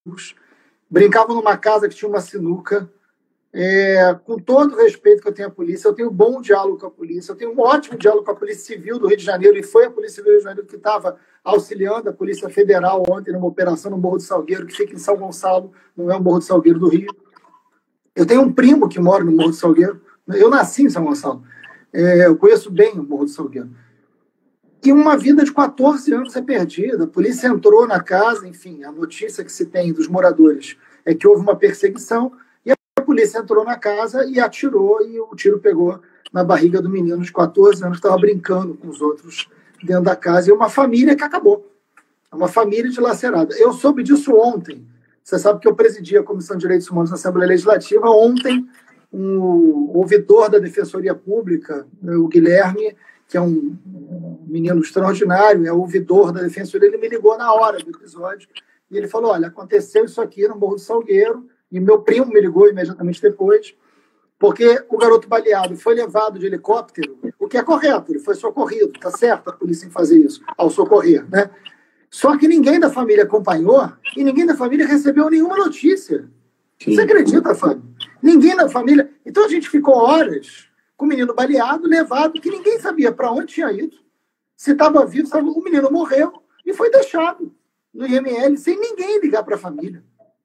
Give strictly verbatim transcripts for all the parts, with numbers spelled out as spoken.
brincavam numa casa que tinha uma sinuca. É, com todo o respeito que eu tenho à polícia, eu tenho um bom diálogo com a polícia, eu tenho um ótimo diálogo com a Polícia Civil do Rio de Janeiro, e foi a Polícia Civil do Rio de Janeiro que estava auxiliando a Polícia Federal ontem numa operação no Morro do Salgueiro, que fica em São Gonçalo, não é o Morro do Salgueiro do Rio. Eu tenho um primo que mora no Morro do Salgueiro, eu nasci em São Gonçalo, é, eu conheço bem o Morro do Salgueiro. E uma vida de quatorze anos é perdida, a polícia entrou na casa, enfim, a notícia que se tem dos moradores é que houve uma perseguição. A polícia entrou na casa e atirou, e o tiro pegou na barriga do menino de quatorze anos que estava brincando com os outros dentro da casa. E uma família que acabou. Uma família dilacerada. Eu soube disso ontem. Você sabe que eu presidi a Comissão de Direitos Humanos na Assembleia Legislativa. Ontem, um ouvidor da Defensoria Pública, o Guilherme, que é um menino extraordinário, é ouvidor da Defensoria, ele me ligou na hora do episódio e ele falou, olha, aconteceu isso aqui no Morro do Salgueiro. E meu primo me ligou imediatamente depois, porque o garoto baleado foi levado de helicóptero, o que é correto, ele foi socorrido, tá certo a polícia em fazer isso, ao socorrer, né? Só que ninguém da família acompanhou e ninguém da família recebeu nenhuma notícia. Sim. Você acredita, Fábio? Ninguém da família... Então a gente ficou horas com o menino baleado, levado, que ninguém sabia para onde tinha ido, se estava vivo, se tava... o menino morreu e foi deixado no I M L sem ninguém ligar para a família.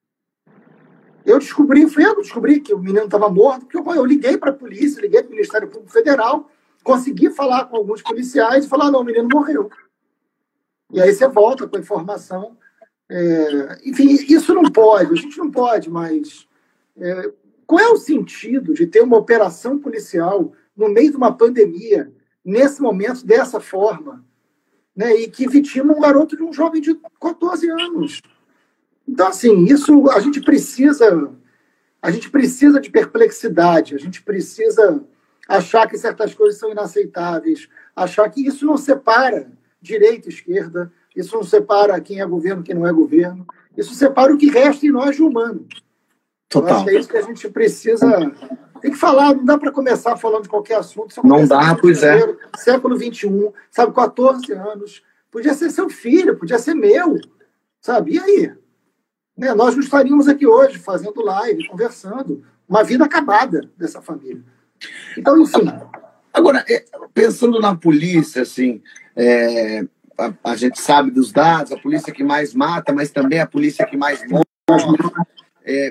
Eu descobri, fui eu que descobri que o menino estava morto, porque eu, eu liguei para a polícia, liguei para o Ministério Público Federal, consegui falar com alguns policiais e falar, não, o menino morreu. E aí você volta com a informação. É, enfim, isso não pode, a gente não pode, mas é, qual é o sentido de ter uma operação policial no meio de uma pandemia, nesse momento, dessa forma, né, e que vitima um garoto de um jovem de quatorze anos? Então, assim, isso a gente precisa, a gente precisa de perplexidade, a gente precisa achar que certas coisas são inaceitáveis, achar que isso não separa direita e esquerda, isso não separa quem é governo e quem não é governo, isso separa o que resta em nós de humano. Total. Eu acho que é isso que a gente precisa... Tem que falar, não dá para começar falando de qualquer assunto. Não dá, pois é. Século vinte e um, sabe, quatorze anos, podia ser seu filho, podia ser meu, sabe, e aí? Né, nós não estaríamos aqui hoje fazendo live, conversando, uma vida acabada dessa família. Então, enfim. Agora, pensando na polícia, assim, é, a, a gente sabe dos dados, a polícia que mais mata, mas também a polícia que mais morre. É,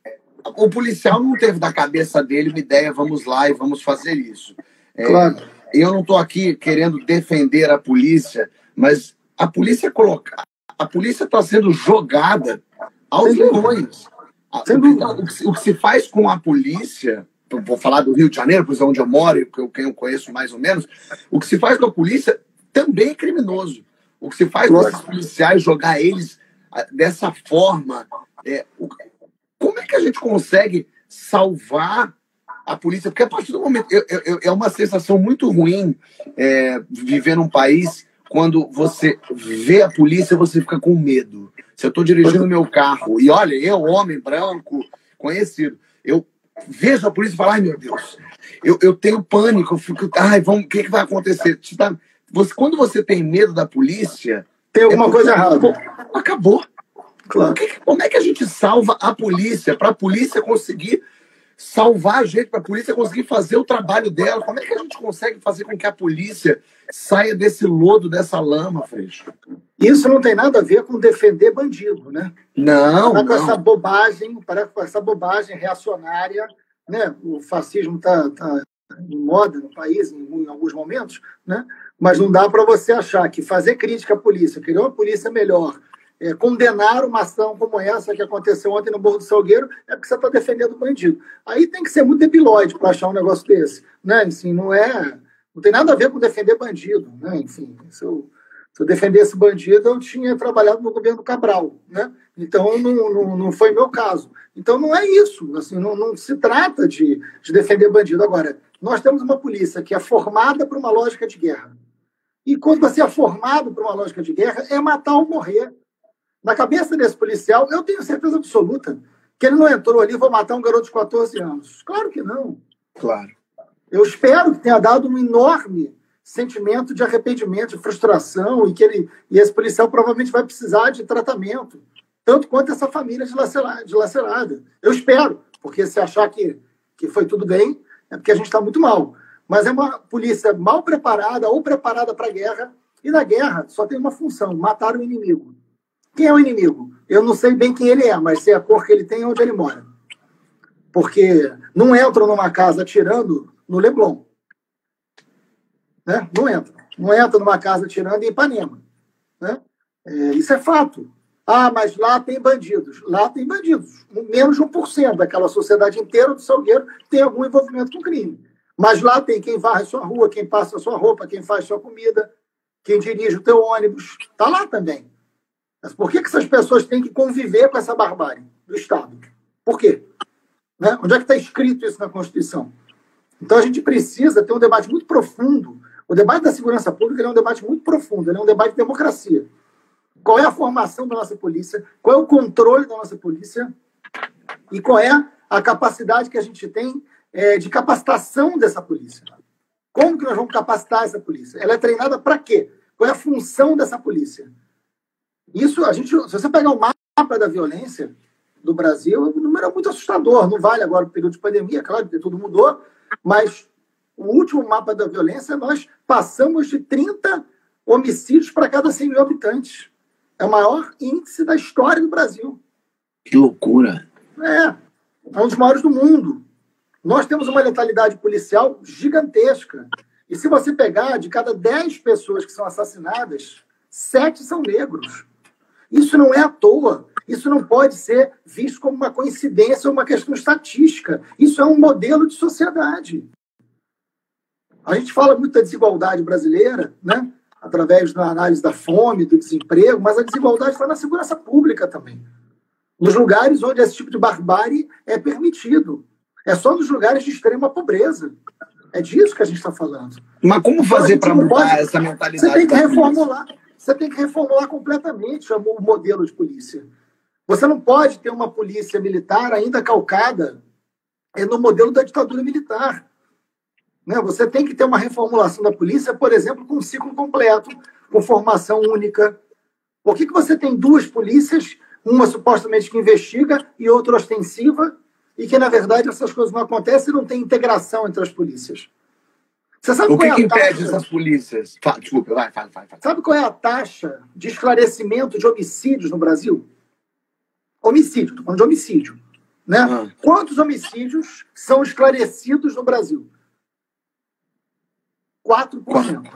o policial não teve da cabeça dele uma ideia, vamos lá e vamos fazer isso. É, claro. Eu não estou aqui querendo defender a polícia, mas a polícia coloca, a polícia está sendo jogada aos leões. O que, o que se faz com a polícia, vou falar do Rio de Janeiro, pois é onde eu moro, que eu conheço mais ou menos, o que se faz com a polícia também é criminoso. O que se faz com esses policiais, jogar eles dessa forma, é, o, como é que a gente consegue salvar a polícia? Porque a partir do momento... Eu, eu, é uma sensação muito ruim é, viver num país quando você vê a polícia, você fica com medo. Se eu estou dirigindo meu carro e, olha, eu, homem branco, conhecido, eu vejo a polícia e falo, ai, meu Deus, eu, eu tenho pânico, eu fico, ai, vamos, o que, que vai acontecer? Você, quando você tem medo da polícia... Tem alguma é coisa errada. Acabou. Claro. Que, como é que a gente salva a polícia, para a polícia conseguir salvar a gente, para a polícia conseguir fazer o trabalho dela? Como é que a gente consegue fazer com que a polícia saia desse lodo, dessa lama, Freixo? Isso não tem nada a ver com defender bandido, né? Não, parar com não. essa bobagem, parar com essa bobagem reacionária, né? O fascismo está tá em moda no país em, em alguns momentos, né? Mas não dá para você achar que fazer crítica à polícia, querer uma polícia melhor, é, condenar uma ação como essa que aconteceu ontem no Morro do Salgueiro, é porque você está defendendo o bandido. Aí tem que ser muito debilóide para achar um negócio desse, né? Assim, não é, não tem nada a ver com defender bandido, né? Enfim, se eu, se eu defendesse bandido, eu tinha trabalhado no governo Cabral, né? Então não, não, não foi meu caso. Então não é isso, assim, não, não se trata de, de defender bandido. Agora, nós temos uma polícia que é formada por uma lógica de guerra. E quando você é formado por uma lógica de guerra, é matar ou morrer. Na cabeça desse policial, eu tenho certeza absoluta que ele não entrou ali, vou matar um garoto de quatorze anos. Claro que não. Claro. Eu espero que tenha dado um enorme sentimento de arrependimento, de frustração, e que ele, e esse policial provavelmente vai precisar de tratamento, tanto quanto essa família dilacerada. dilacerada. Eu espero, porque se achar que, que foi tudo bem, é porque a gente está muito mal. Mas é uma polícia mal preparada ou preparada para a guerra, e na guerra só tem uma função, matar o inimigo. Quem é o inimigo? Eu não sei bem quem ele é, mas sei a cor que ele tem e onde ele mora. Porque não entram numa casa atirando no Leblon. Né? Não entra. Não entra numa casa atirando em Ipanema. Né? É, isso é fato. Ah, mas lá tem bandidos. Lá tem bandidos. Menos de um por cento daquela sociedade inteira do Salgueiro tem algum envolvimento com crime. Mas lá tem quem varre a sua rua, quem passa a sua roupa, quem faz sua comida, quem dirige o teu ônibus. Está lá também. Mas por que, que essas pessoas têm que conviver com essa barbárie do Estado? Por quê? Né? Onde é que está escrito isso na Constituição? Então a gente precisa ter um debate muito profundo. O debate da segurança pública é um debate muito profundo, ele é um debate de democracia. Qual é a formação da nossa polícia? Qual é o controle da nossa polícia? E qual é a capacidade que a gente tem é, de capacitação dessa polícia? Como que nós vamos capacitar essa polícia? Ela é treinada para quê? Qual é a função dessa polícia? Isso, a gente, se você pegar o mapa da violência do Brasil, o número é muito assustador. Não vale agora o período de pandemia, claro que tudo mudou, mas o último mapa da violência, nós passamos de trinta homicídios para cada cem mil habitantes. É o maior índice da história do Brasil. Que loucura. É, é um dos maiores do mundo. Nós temos uma letalidade policial gigantesca. E se você pegar, de cada dez pessoas que são assassinadas, sete são negros. Isso não é à toa. Isso não pode ser visto como uma coincidência ou uma questão estatística. Isso é um modelo de sociedade. A gente fala muito da desigualdade brasileira, né? Através da análise da fome, do desemprego, mas a desigualdade está na segurança pública também. Nos lugares onde esse tipo de barbárie é permitido. É só nos lugares de extrema pobreza. É disso que a gente está falando. Mas como fazer para mudar pode... essa mentalidade? Você tem que reformular. Você tem que reformular completamente o modelo de polícia. Você não pode ter uma polícia militar ainda calcada no modelo da ditadura militar. Né? Você tem que ter uma reformulação da polícia, por exemplo, com um ciclo completo, com formação única. Por que, que você tem duas polícias, uma supostamente que investiga e outra ostensiva, e que, na verdade, essas coisas não acontecem e não tem integração entre as polícias? Você sabe o que, qual é que a impede taxa... essas polícias? Fala, desculpa, vai, vai, vai, vai. Sabe qual é a taxa de esclarecimento de homicídios no Brasil? Homicídio, estou falando de homicídio. Né? Ah. Quantos homicídios são esclarecidos no Brasil? quatro por cento.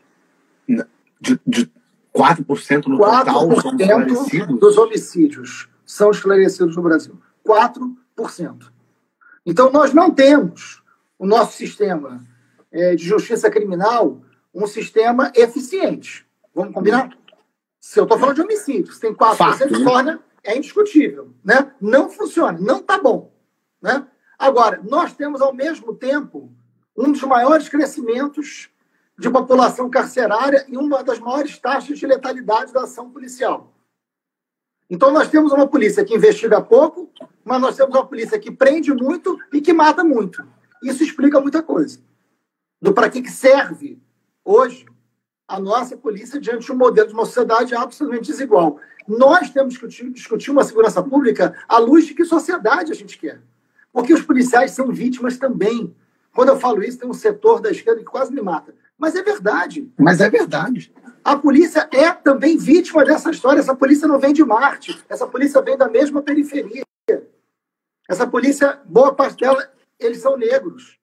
De, de quatro por cento no total são esclarecidos? Dos homicídios são esclarecidos no Brasil. quatro por cento. Então, nós não temos o nosso sistema é, de justiça criminal um sistema eficiente. Vamos combinar? Se eu estou falando de homicídio, se tem quatro por cento, torna, é indiscutível. Né? Não funciona, não está bom. Né? Agora, nós temos, ao mesmo tempo, um dos maiores crescimentos de população carcerária e uma das maiores taxas de letalidade da ação policial. Então, nós temos uma polícia que investiga pouco, mas nós temos uma polícia que prende muito e que mata muito. Isso explica muita coisa. Do para que serve, hoje, a nossa polícia diante de um modelo de uma sociedade absolutamente desigual. Nós temos que discutir uma segurança pública à luz de que sociedade a gente quer. Porque os policiais são vítimas também. Quando eu falo isso, tem um setor da esquerda que quase me mata. Mas é verdade. Mas é verdade. A polícia é também vítima dessa história. Essa polícia não vem de Marte. Essa polícia vem da mesma periferia. Essa polícia, boa parte dela, eles são negros.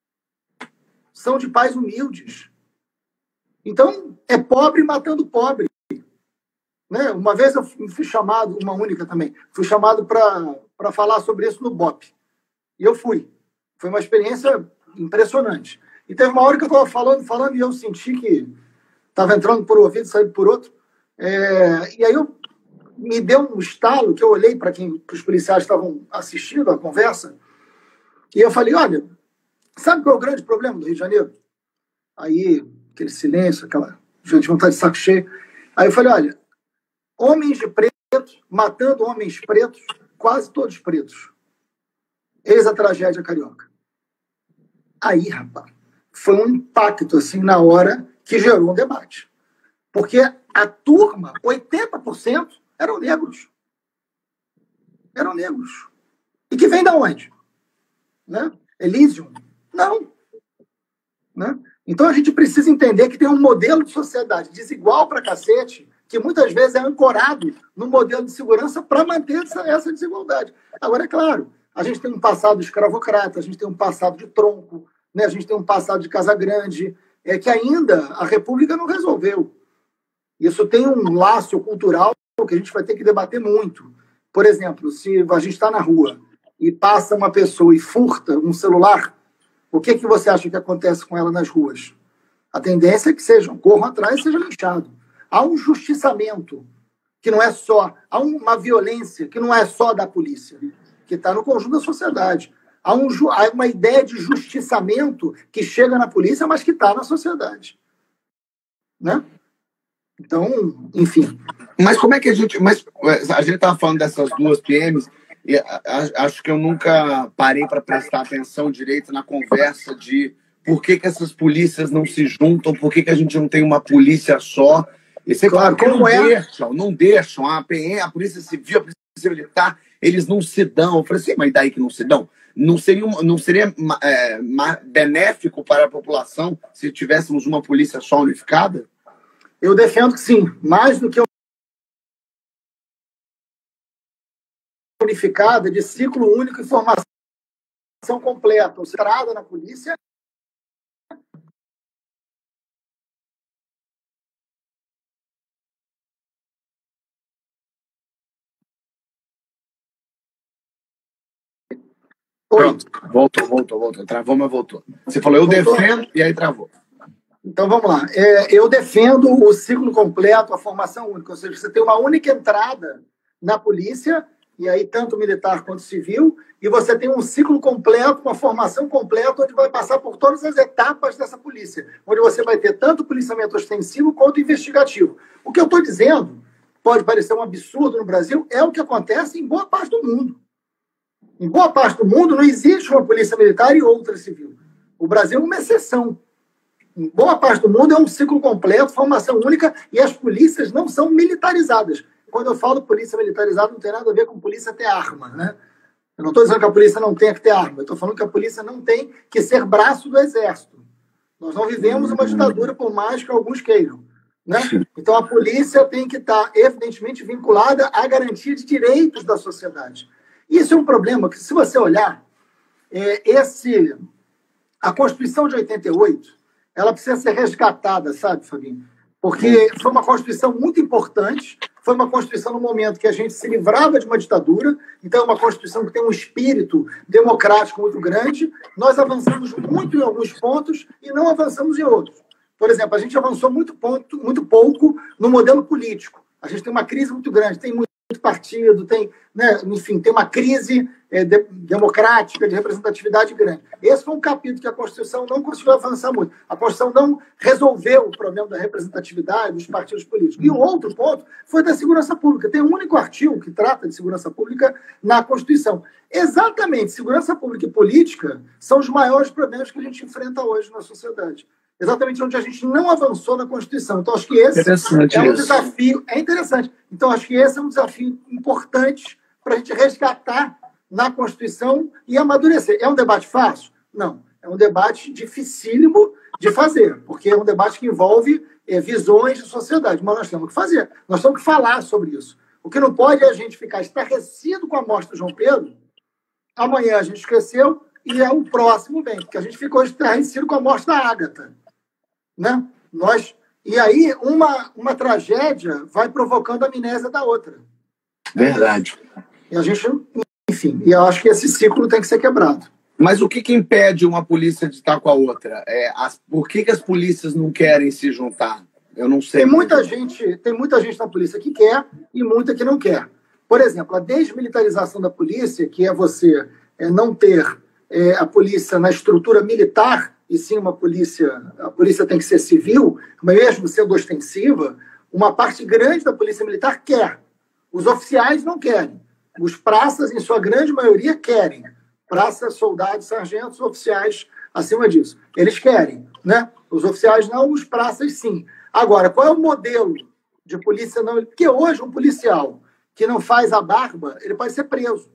São de pais humildes. Então, é pobre matando pobre. Né? Uma vez eu fui chamado, uma única também, fui chamado para falar sobre isso no B O P. E eu fui. Foi uma experiência impressionante. E teve uma hora que eu estava falando, falando, e eu senti que estava entrando por um ouvido e saindo por outro. É, e aí eu, me deu um estalo, que eu olhei para quem os policiais estavam assistindo a conversa, e eu falei, olha, sabe qual é o grande problema do Rio de Janeiro? Aí, aquele silêncio, aquela gente vontade de saco cheio. Aí eu falei, olha, homens de preto matando homens pretos, quase todos pretos. Eis a tragédia carioca. Aí, rapaz, foi um impacto, assim, na hora que gerou um debate. Porque a turma, oitenta por cento eram negros. eram negros. E que vem de onde? Né? Elysium? Não. Né? Então a gente precisa entender que tem um modelo de sociedade desigual para cacete, que muitas vezes é ancorado no modelo de segurança para manter essa, essa desigualdade. Agora, é claro, a gente tem um passado escravocrata, a gente tem um passado de tronco, né? A gente tem um passado de Casa Grande, é, que ainda a República não resolveu. Isso tem um laço cultural que a gente vai ter que debater muito. Por exemplo, se a gente está na rua e passa uma pessoa e furta um celular, o que, que você acha que acontece com ela nas ruas? A tendência é que sejam, corram atrás e sejam linchados. Há um justiçamento, que não é só... Há uma violência que não é só da polícia, que está no conjunto da sociedade. Há, um, há uma ideia de justiçamento que chega na polícia, mas que está na sociedade. Né? Então, enfim. Mas como é que a gente... Mas a gente estava falando dessas duas P Ms, e acho que eu nunca parei para prestar atenção direito na conversa de por que, que essas polícias não se juntam, por que, que a gente não tem uma polícia só. E você claro, fala, como não é? deixam, não deixam. A P M, a Polícia Civil, a Polícia Militar, eles não se dão. Eu falei assim, mas daí que não se dão? Não seria, não seria é, benéfico para a população se tivéssemos uma polícia só unificada? Eu defendo que sim. Mais do que unificada, de ciclo único e formação completa. Entrada na polícia. Pronto, voltou, voltou, voltou. Travou, mas voltou. Você falou, eu voltou. defendo, e aí travou. Então, vamos lá. É, eu defendo o ciclo completo, a formação única. Ou seja, você tem uma única entrada na polícia, e aí tanto militar quanto civil, e você tem um ciclo completo, uma formação completa, onde vai passar por todas as etapas dessa polícia, onde você vai ter tanto policiamento ostensivo quanto investigativo. O que eu estou dizendo, pode parecer um absurdo no Brasil, é o que acontece em boa parte do mundo. Em boa parte do mundo não existe uma polícia militar e outra civil. O Brasil é uma exceção. Em boa parte do mundo é um ciclo completo, formação única, e as polícias não são militarizadas. Quando eu falo polícia militarizada, não tem nada a ver com polícia ter arma, né? Eu não estou dizendo que a polícia não tenha que ter arma. Eu estou falando que a polícia não tem que ser braço do exército. Nós não vivemos uma ditadura, por mais que alguns queiram. Né? Então, a polícia tem que estar, evidentemente, vinculada à garantia de direitos da sociedade. Isso é um problema que, se você olhar, é, esse, a Constituição de oitenta e oito, ela precisa ser resgatada, sabe, Fabinho? Porque foi uma Constituição muito importante, foi uma Constituição no momento que a gente se livrava de uma ditadura, então é uma Constituição que tem um espírito democrático muito grande. Nós avançamos muito em alguns pontos e não avançamos em outros. Por exemplo, a gente avançou muito, ponto, muito pouco no modelo político. A gente tem uma crise muito grande, tem muito partido, tem, né, enfim, tem uma crise é, de, democrática, de representatividade grande. Esse foi um capítulo que a Constituição não conseguiu avançar muito. A Constituição não resolveu o problema da representatividade dos partidos políticos. E o outro ponto foi da segurança pública. Tem um único artigo que trata de segurança pública na Constituição. Exatamente, segurança pública e política são os maiores problemas que a gente enfrenta hoje na sociedade. Exatamente onde a gente não avançou na Constituição. Então, acho que esse é um desafio... É interessante. Então, acho que esse é um desafio importante para a gente resgatar na Constituição e amadurecer. É um debate fácil? Não. É um debate dificílimo de fazer, porque é um debate que envolve é, visões de sociedade. Mas nós temos que fazer. Nós temos que falar sobre isso. O que não pode é a gente ficar estarrecido com a morte do João Pedro, amanhã a gente esqueceu e é o próximo vem, porque a gente ficou estarrecido com a morte da Ágata. Né? Nós, e aí, uma, uma tragédia vai provocando a amnésia da outra. Verdade. E a gente, enfim, e eu acho que esse ciclo tem que ser quebrado. Mas o que, que impede uma polícia de estar com a outra? É, as, por que, que as polícias não querem se juntar? Eu não sei. Tem muita gente, tem muita gente na polícia que quer e muita que não quer. Por exemplo, a desmilitarização da polícia, que é você é, não ter é, a polícia na estrutura militar, e sim uma polícia, a polícia tem que ser civil, mesmo sendo ostensiva, uma parte grande da polícia militar quer. Os oficiais não querem. Os praças, em sua grande maioria, querem. Praças, soldados, sargentos, oficiais acima disso. Eles querem, né? Os oficiais não, os praças sim. Agora, qual é o modelo de polícia não? Porque hoje um policial que não faz a barba, ele pode ser preso.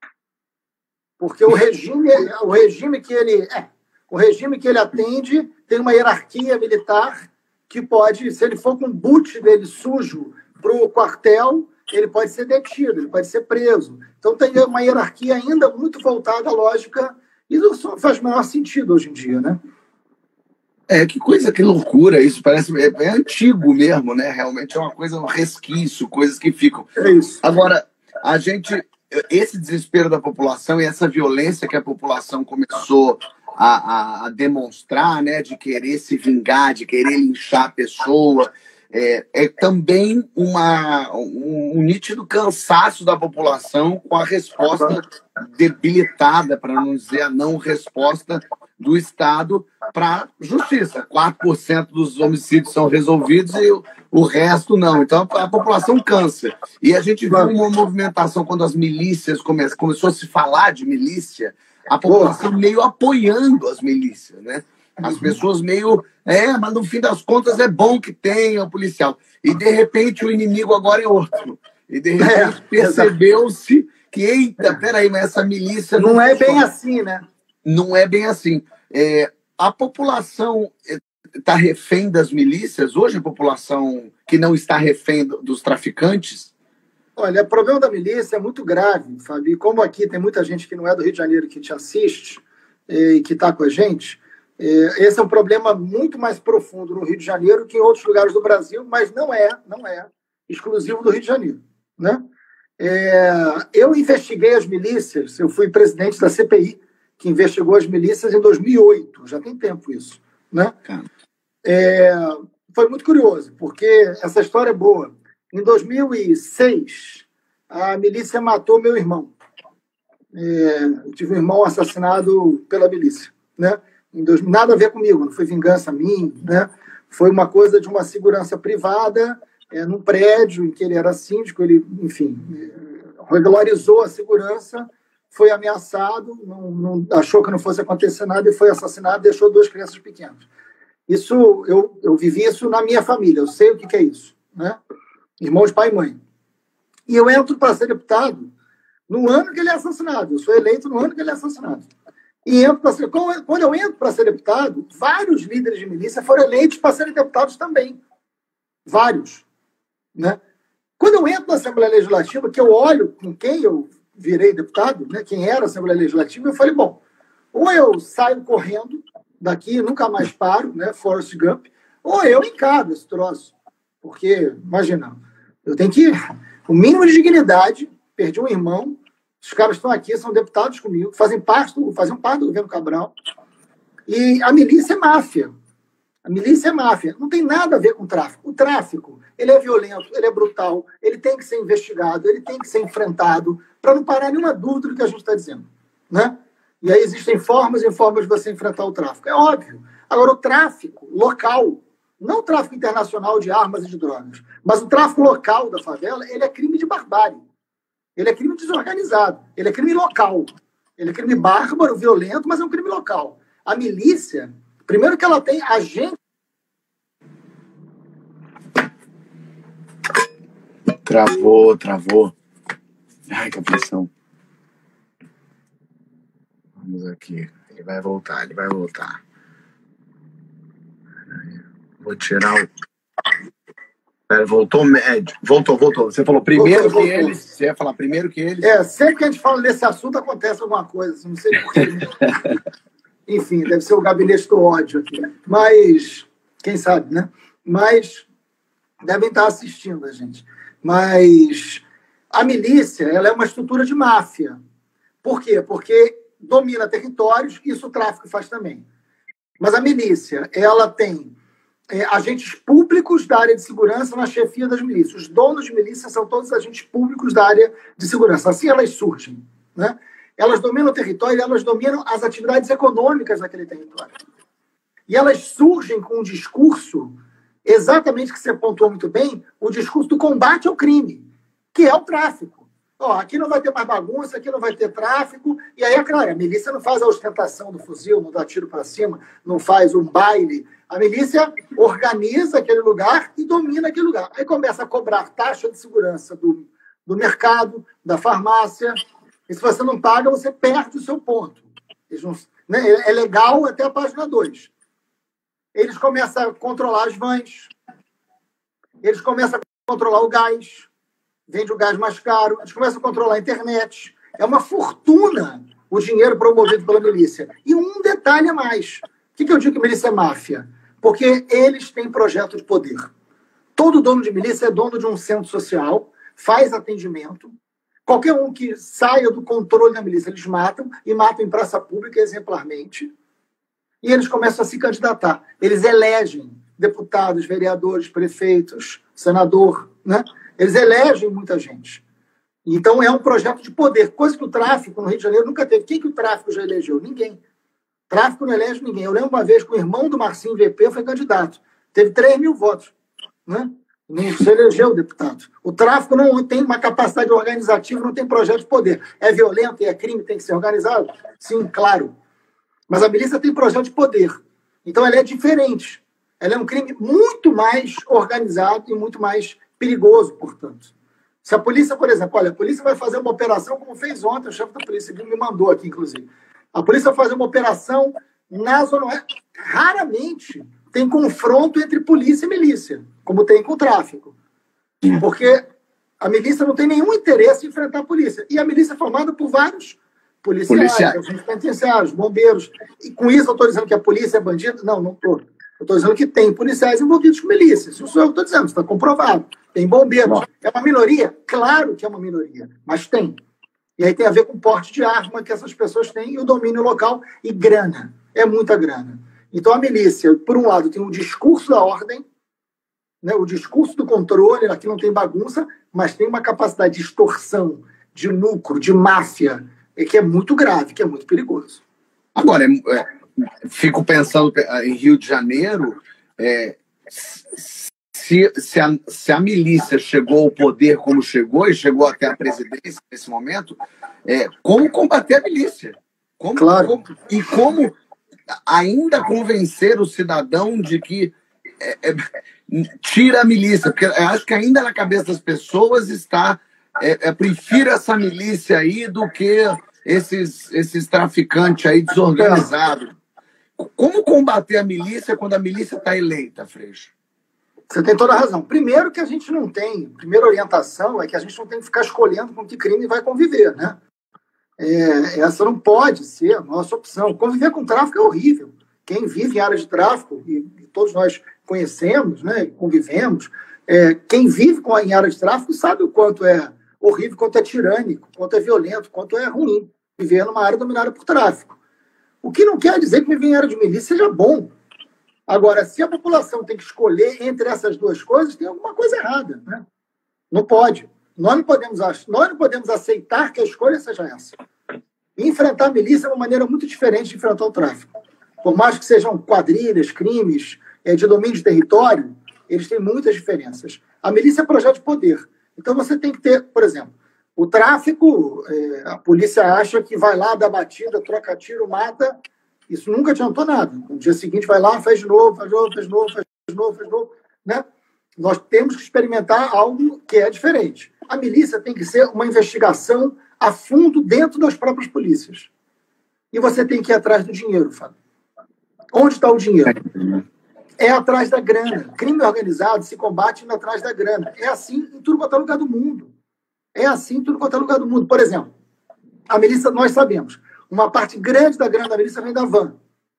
Porque o regime, o regime que ele é, o regime que ele atende tem uma hierarquia militar que pode, se ele for com o boot dele sujo para o quartel, ele pode ser detido, ele pode ser preso. Então tem uma hierarquia ainda muito voltada à lógica, e isso faz o menor sentido hoje em dia, né? É, que coisa, que loucura isso, parece, é, é antigo mesmo, né? Realmente é uma coisa, um resquício, coisas que ficam. É isso. Agora, a gente, esse desespero da população e essa violência que a população começou a, a, a demonstrar, né? De querer se vingar, de querer linchar a pessoa, é, é também uma, um, um nítido cansaço da população com a resposta debilitada, para não dizer a não resposta do Estado para justiça. quatro por cento dos homicídios são resolvidos e o, o resto não. Então a população cansa. E a gente viu uma movimentação quando as milícias come, começou a se falar de milícia, a população meio apoiando as milícias, né? As pessoas meio, é, mas no fim das contas é bom que tenha o policial. E de repente o inimigo agora é outro. E de repente percebeu-se que, eita, peraí, mas essa milícia... Não, não é bem assim, né? Não é bem assim. É, a população está refém das milícias? Hoje a população que não está refém dos traficantes? Olha, o problema da milícia é muito grave, Fabi. Como aqui tem muita gente que não é do Rio de Janeiro que te assiste e que está com a gente, esse é um problema muito mais profundo no Rio de Janeiro que em outros lugares do Brasil, mas não é, não é exclusivo do Rio de Janeiro, né? É, eu investiguei as milícias, eu fui presidente da C P I, que investigou as milícias em dois mil e oito, já tem tempo isso, né? É, foi muito curioso, porque essa história é boa. Em dois mil e seis, a milícia matou meu irmão. É, eu tive um irmão assassinado pela milícia, né? Em dois, nada a ver comigo, não foi vingança minha, né? Foi uma coisa de uma segurança privada, é, num prédio em que ele era síndico, ele, enfim, regularizou a segurança, foi ameaçado, não, não, achou que não fosse acontecer nada e foi assassinado, deixou duas crianças pequenas. Isso, eu, eu vivi isso na minha família, eu sei o que, que é isso, né? Irmãos, pai e mãe. E eu entro para ser deputado no ano que ele é assassinado, eu sou eleito no ano que ele é assassinado. E entro para ser, quando eu entro para ser deputado, vários líderes de milícia foram eleitos para serem deputados também. Vários, né? Quando eu entro na Assembleia Legislativa, que eu olho com quem eu virei deputado, né, quem era a Assembleia Legislativa, eu falei, bom, ou eu saio correndo daqui, nunca mais paro, né, Forrest Gump, ou eu encaro esse troço. Porque, imagina, eu tenho que... O mínimo de dignidade, perdi um irmão, os caras estão aqui, são deputados comigo, fazem parte do, fazem parte do governo Cabral, e a milícia é máfia. A milícia é máfia. Não tem nada a ver com o tráfico. O tráfico, ele é violento, ele é brutal, ele tem que ser investigado, ele tem que ser enfrentado, para não parar nenhuma dúvida do que a gente está dizendo, né? E aí existem formas e formas de você enfrentar o tráfico. É óbvio. Agora, o tráfico local, não o tráfico internacional de armas e de drogas, mas o tráfico local da favela, ele é crime de barbárie. Ele é crime desorganizado. Ele é crime local. Ele é crime bárbaro, violento, mas é um crime local. A milícia, primeiro que ela tem agente... Travou, travou. Ai, que aflição. Vamos aqui. Ele vai voltar, ele vai voltar. Vou tirar o... É, voltou médio. Voltou, voltou. Você falou primeiro voltou, que voltou. eles. Você ia falar primeiro que eles. É, sempre que a gente fala desse assunto acontece alguma coisa. Não sei porquê. Enfim, deve ser o gabinete do ódio aqui. Mas, quem sabe, né? Mas devem estar assistindo a gente. Mas a milícia, ela é uma estrutura de máfia. Por quê? Porque domina territórios, isso o tráfico faz também. Mas a milícia, ela tem é, agentes públicos da área de segurança na chefia das milícias. Os donos de milícia são todos agentes públicos da área de segurança. Assim elas surgem, né? Elas dominam o território e elas dominam as atividades econômicas daquele território. E elas surgem com um discurso, exatamente que você pontuou muito bem, o discurso do combate ao crime, que é o tráfico. Ó, aqui não vai ter mais bagunça, aqui não vai ter tráfico. E aí, é claro, a milícia não faz a ostentação do fuzil, não dá tiro para cima, não faz um baile. A milícia organiza aquele lugar e domina aquele lugar. Aí começa a cobrar taxa de segurança do, do mercado, da farmácia. E se você não paga, você perde o seu ponto. Eles não, né? É legal até a página dois. Eles começam a controlar as vans, eles começam a controlar o gás, vende o gás mais caro, eles começam a controlar a internet. É uma fortuna o dinheiro promovido pela milícia. E um detalhe a mais. Por que, que eu digo que milícia é máfia? Porque eles têm projeto de poder. Todo dono de milícia é dono de um centro social, faz atendimento. Qualquer um que saia do controle da milícia, eles matam, e matam em praça pública exemplarmente. E eles começam a se candidatar. Eles elegem deputados, vereadores, prefeitos, senador, né? Eles elegem muita gente. Então é um projeto de poder, coisa que o tráfico no Rio de Janeiro nunca teve. Quem que o tráfico já elegeu? Ninguém. O tráfico não elege ninguém. Eu lembro uma vez que o irmão do Marcinho V P foi candidato. Teve três mil votos. Né? Não se elegeu deputado. O tráfico não tem uma capacidade organizativa, não tem projeto de poder. É violento e é crime, tem que ser organizado? Sim, claro. Mas a milícia tem projeto de poder. Então ela é diferente. Ela é um crime muito mais organizado e muito mais perigoso, portanto. Se a polícia, por exemplo, olha, a polícia vai fazer uma operação, como fez ontem, o chefe da polícia me mandou aqui, inclusive. A polícia vai fazer uma operação na Zona Oeste. Raramente tem confronto entre polícia e milícia, como tem com o tráfico. Porque a milícia não tem nenhum interesse em enfrentar a polícia. E a milícia é formada por vários policiais, Policiais. agentes penitenciários, bombeiros. E com isso eu estou dizendo que a polícia é bandida? Não, não estou. Eu estou dizendo que tem policiais envolvidos com milícia. Isso sou eu que estou dizendo, está comprovado. Tem bombeiros. É uma minoria? Claro que é uma minoria, mas tem. E aí tem a ver com o porte de arma que essas pessoas têm e o domínio local e grana. É muita grana. Então a milícia, por um lado, tem o discurso da ordem, né, o discurso do controle, aqui não tem bagunça, mas tem uma capacidade de extorsão, de lucro, de máfia, que é muito grave, que é muito perigoso. Agora, é, é, fico pensando em Rio de Janeiro, é, se, se, a, se a milícia chegou ao poder como chegou, e chegou até a presidência nesse momento, é, como combater a milícia? Como, claro. como, e como ainda convencer o cidadão de que é, é, tira a milícia? Porque eu acho que ainda na cabeça das pessoas está, é, é, prefiro essa milícia aí do que esses, esses traficantes aí desorganizados. Como combater a milícia quando a milícia está eleita, Freixo? Você tem toda a razão. Primeiro que a gente não tem, a primeira orientação é que a gente não tem que ficar escolhendo com que crime vai conviver, né? É, essa não pode ser a nossa opção. Conviver com tráfico é horrível. Quem vive em área de tráfico, e, e todos nós conhecemos, né, convivemos, é, quem vive com, em área de tráfico sabe o quanto é horrível, quanto é tirânico, quanto é violento, quanto é ruim viver numa área dominada por tráfico. O que não quer dizer que viver em área de milícia seja bom. Agora, se a população tem que escolher entre essas duas coisas, tem alguma coisa errada, né? Não pode. Nós não podemos, nós não podemos aceitar que a escolha seja essa. E enfrentar a milícia é uma maneira muito diferente de enfrentar o tráfico. Por mais que sejam quadrilhas, crimes é, de domínio de território, eles têm muitas diferenças. A milícia é projeto de poder. Então você tem que ter, por exemplo, o tráfico, é, a polícia acha que vai lá, dá batida, troca tiro, mata. Isso nunca adiantou nada. No dia seguinte vai lá, faz de novo, faz de novo, faz de novo, faz de novo, faz de novo. Né? Nós temos que experimentar algo que é diferente. A milícia tem que ser uma investigação a fundo dentro das próprias polícias. E você tem que ir atrás do dinheiro, Fábio. Onde está o dinheiro? É atrás da grana. Crime organizado se combate indo atrás da grana. É assim em tudo quanto é lugar do mundo. É assim em tudo quanto é lugar do mundo. Por exemplo, a milícia, nós sabemos, uma parte grande da grana da milícia vem da van.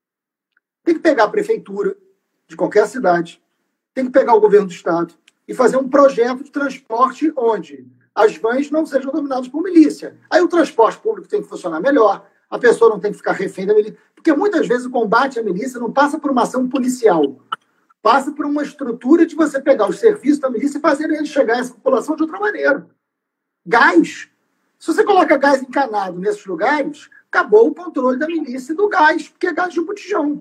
Tem que pegar a prefeitura de qualquer cidade, tem que pegar o governo do estado e fazer um projeto de transporte onde as vans não sejam dominadas por milícia. Aí o transporte público tem que funcionar melhor, a pessoa não tem que ficar refém da milícia. Porque muitas vezes o combate à milícia não passa por uma ação policial, passa por uma estrutura de você pegar os serviços da milícia e fazer eles chegar a essa população de outra maneira. Gás. Se você coloca gás encanado nesses lugares, acabou o controle da milícia e do gás, porque é gás de botijão.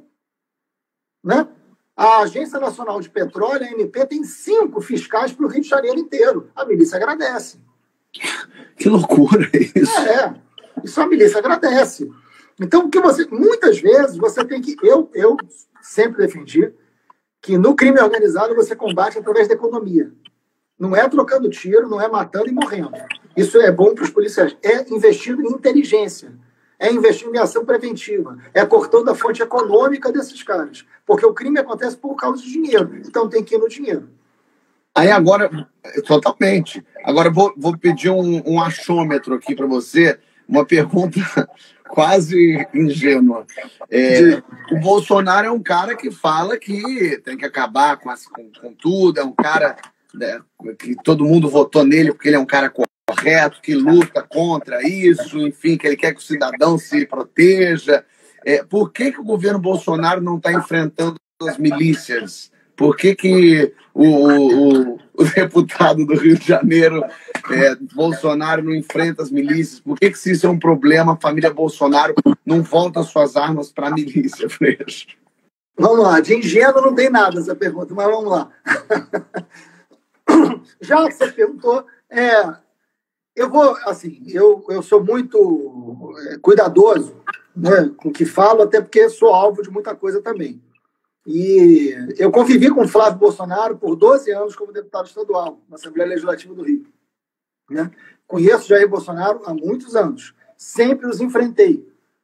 Né? A Agência Nacional de Petróleo, a A N P, tem cinco fiscais para o Rio de Janeiro inteiro. A milícia agradece. Que loucura isso. É, isso a milícia agradece. Então, o que você, muitas vezes, você tem que... Eu, eu sempre defendi que no crime organizado você combate através da economia. Não é trocando tiro, não é matando e morrendo. Isso é bom para os policiais. É investindo em inteligência. É investindo em ação preventiva. É cortando a fonte econômica desses caras. Porque o crime acontece por causa de dinheiro. Então tem que ir no dinheiro. Aí agora, totalmente. Agora vou, vou pedir um, um achômetro aqui para você. Uma pergunta quase ingênua. É, o Bolsonaro é um cara que fala que tem que acabar com, as, com, com tudo. É um cara, né, que todo mundo votou nele porque ele é um cara correto, que luta contra isso, enfim, que ele quer que o cidadão se proteja. É, por que, que o governo Bolsonaro não está enfrentando as milícias? Por que, que o, o, o deputado do Rio de Janeiro, é, Bolsonaro, não enfrenta as milícias? Por que, que se isso é um problema, a família Bolsonaro não volta suas armas para a milícia, Freixo? Vamos lá, de ingênuo não tem nada essa pergunta, mas vamos lá. Já que você perguntou, é, eu vou, assim, eu, eu sou muito é, cuidadoso, né, com o que falo, até porque sou alvo de muita coisa também. E eu convivi com o Flávio Bolsonaro por doze anos como deputado estadual na Assembleia Legislativa do Rio. Né? Conheço Jair Bolsonaro há muitos anos. Sempre os enfrentei.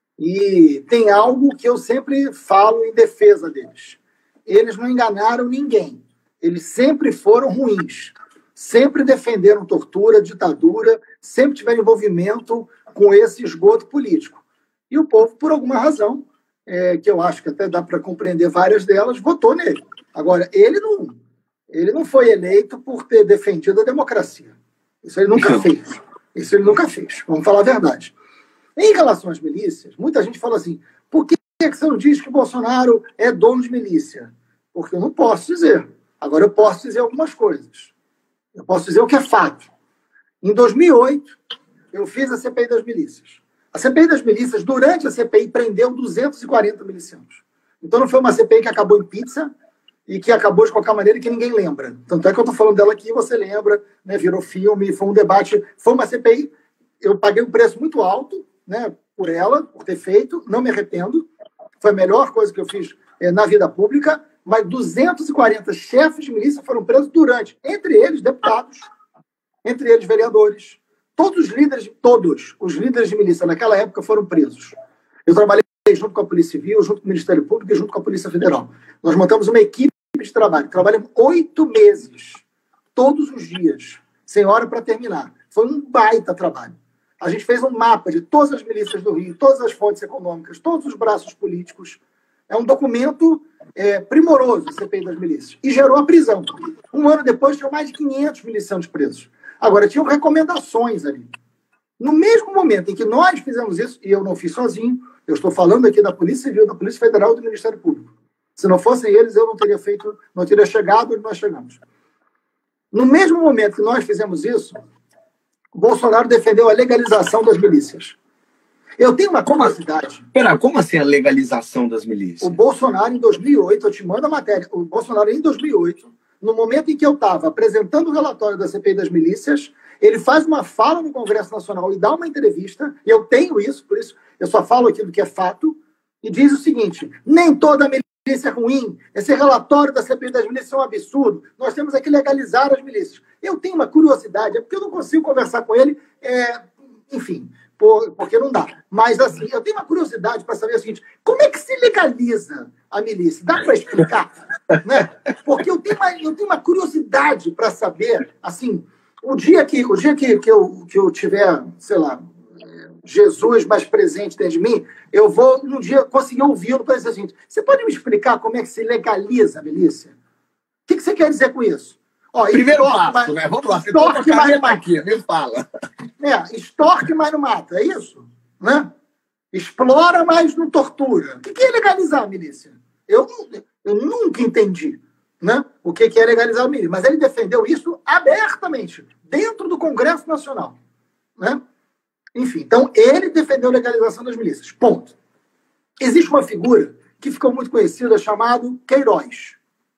E tem algo que eu sempre falo em defesa deles. Eles não enganaram ninguém. Eles sempre foram ruins. Sempre defenderam tortura, ditadura, sempre tiveram envolvimento com esse esgoto político. E o povo, por alguma razão, É, que eu acho que até dá para compreender várias delas, votou nele. Agora, ele não, ele não foi eleito por ter defendido a democracia. Isso ele nunca fez. Isso ele nunca fez. Vamos falar a verdade. Em relação às milícias, muita gente fala assim, por que você não diz que Bolsonaro é dono de milícia? Porque eu não posso dizer. Agora, eu posso dizer algumas coisas. Eu posso dizer o que é fato. Em dois mil e oito, eu fiz a C P I das milícias. A C P I das milícias, durante a C P I, prendeu duzentos e quarenta milicianos. Então não foi uma C P I que acabou em pizza e que acabou de qualquer maneira que ninguém lembra. Tanto é que eu estou falando dela aqui e você lembra, né, virou filme, foi um debate. Foi uma C P I, eu paguei um preço muito alto, né, por ela, por ter feito, não me arrependo. Foi a melhor coisa que eu fiz é, na vida pública, mas duzentos e quarenta chefes de milícia foram presos durante, entre eles deputados, entre eles vereadores. Todos os líderes, todos os líderes de milícia naquela época foram presos. Eu trabalhei junto com a Polícia Civil, junto com o Ministério Público e junto com a Polícia Federal. Nós montamos uma equipe de trabalho. Trabalhamos oito meses, todos os dias, sem hora para terminar. Foi um baita trabalho. A gente fez um mapa de todas as milícias do Rio, todas as fontes econômicas, todos os braços políticos. É um documento é, primoroso, a C P I das milícias. E gerou a prisão. Um ano depois, tinham mais de quinhentos milicianos presos. Agora, tinham recomendações ali. No mesmo momento em que nós fizemos isso, e eu não fiz sozinho, eu estou falando aqui da Polícia Civil, da Polícia Federal e do Ministério Público. Se não fossem eles, eu não teria feito, não teria chegado onde nós chegamos. No mesmo momento que nós fizemos isso, o Bolsonaro defendeu a legalização das milícias. Eu tenho uma curiosidade. Pera, como assim a legalização das milícias? O Bolsonaro, em dois mil e oito, eu te mando a matéria, o Bolsonaro, em dois mil e oito, no momento em que eu estava apresentando o relatório da C P I das milícias, ele faz uma fala no Congresso Nacional e dá uma entrevista, e eu tenho isso, por isso eu só falo aquilo que é fato, e diz o seguinte, nem toda milícia é ruim, esse relatório da C P I das milícias é um absurdo, nós temos que legalizar as milícias. Eu tenho uma curiosidade, é porque eu não consigo conversar com ele, é, enfim, por, porque não dá. Mas, assim, eu tenho uma curiosidade para saber o seguinte, como é que se legaliza a milícia? Dá para explicar? Né? Porque eu tenho uma, eu tenho uma curiosidade para saber, assim, o dia que, o dia que, que, eu, que eu tiver, sei lá, Jesus mais presente dentro de mim, eu vou, um dia, conseguir ouvi-lo para dizer o seguinte, você pode me explicar como é que se legaliza a milícia? O que, que você quer dizer com isso? Ó, Primeiro passo, mais, né? Vamos lá. Extorque, mas não mata. Aqui, me fala. É, extorque, mas não mata, é isso? Né? Explora, mas não tortura. O que é legalizar a milícia? Eu, eu nunca entendi, né, o que é legalizar a milícia. Mas ele defendeu isso abertamente, dentro do Congresso Nacional. Né? Enfim, então ele defendeu a legalização das milícias. Ponto. Existe uma figura que ficou muito conhecida chamada Queiroz.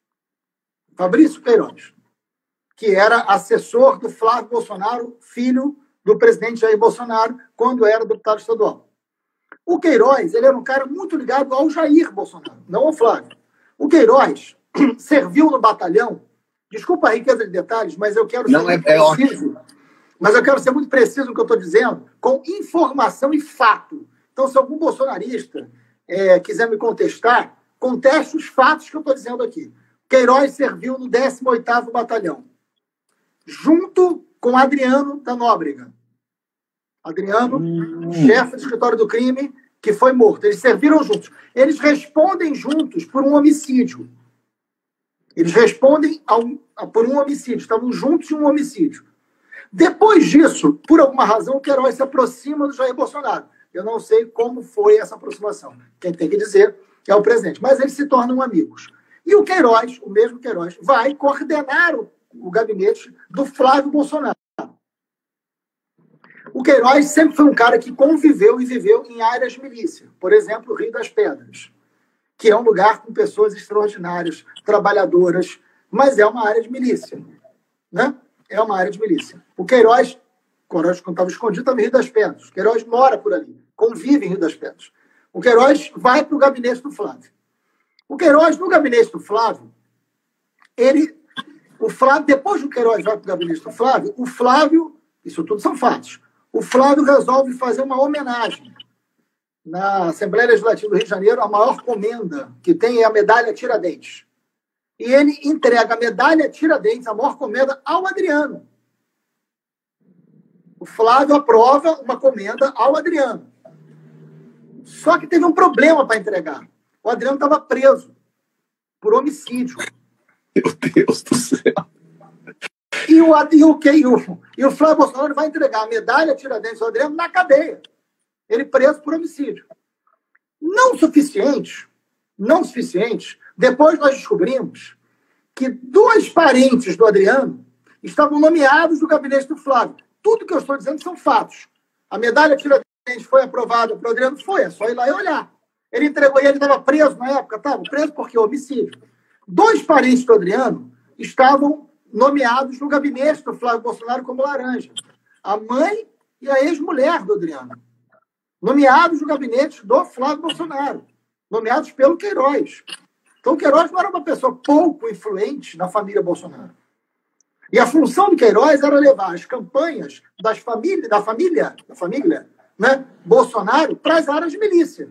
Fabrício Queiroz, que era assessor do Flávio Bolsonaro, filho do presidente Jair Bolsonaro, quando era deputado estadual. O Queiroz, ele era um cara muito ligado ao Jair Bolsonaro, não ao Flávio. O Queiroz serviu no batalhão Desculpa a riqueza de detalhes, mas eu quero ser Não, é, muito é preciso. ótimo. Mas eu quero ser muito preciso no que eu estou dizendo, com informação e fato. Então, se algum bolsonarista é, quiser me contestar, conteste os fatos que eu estou dizendo aqui. Queiroz serviu no décimo oitavo Batalhão, junto com Adriano da Nóbrega. Adriano, hum. chefe do escritório do crime, que foi morto. Eles serviram juntos. Eles respondem juntos por um homicídio. Eles respondem ao, a, por um homicídio. Estavam juntos em um homicídio. Depois disso, por alguma razão, o Queiroz se aproxima do Jair Bolsonaro. Eu não sei como foi essa aproximação. Quem tem que dizer é o presidente. Mas eles se tornam amigos. E o Queiroz, o mesmo Queiroz, vai coordenar o, o gabinete do Flávio Bolsonaro. O Queiroz sempre foi um cara que conviveu e viveu em áreas milícia. Por exemplo, o Rio das Pedras, que é um lugar com pessoas extraordinárias, trabalhadoras, mas é uma área de milícia. Né? É uma área de milícia. O Queiroz, quando estava escondido, estava em Rio das Pedras. O Queiroz mora por ali, convive em Rio das Pedras. O Queiroz vai para o gabinete do Flávio. O Queiroz, no gabinete do Flávio, ele, o Flávio, depois que o Queiroz vai para o gabinete do Flávio, o Flávio, isso tudo são fatos, o Flávio resolve fazer uma homenagem na Assembleia Legislativa do Rio de Janeiro. A maior comenda que tem é a medalha Tiradentes. E ele entrega a medalha Tiradentes, a maior comenda, ao Adriano. O Flávio aprova uma comenda ao Adriano. Só que teve um problema para entregar. O Adriano estava preso por homicídio. Meu Deus do céu. E o, e, o, e, o, e o Flávio Bolsonaro vai entregar a medalha Tiradentes ao Adriano na cadeia. Ele preso por homicídio. Não suficiente, não suficiente, depois nós descobrimos que dois parentes do Adriano estavam nomeados no gabinete do Flávio. Tudo que eu estou dizendo são fatos. A medalha Tiradentes foi aprovada para o Adriano? Foi, é só ir lá e olhar. Ele entregou e ele estava preso na época, estava preso porque homicídio. Dois parentes do Adriano estavam nomeados no gabinete do Flávio Bolsonaro como laranja. A mãe e a ex-mulher do Adriano. Nomeados no gabinete do Flávio Bolsonaro. Nomeados pelo Queiroz. Então, o Queiroz não era uma pessoa pouco influente na família Bolsonaro. E a função do Queiroz era levar as campanhas das família, da família, da família né, Bolsonaro para as áreas de milícia.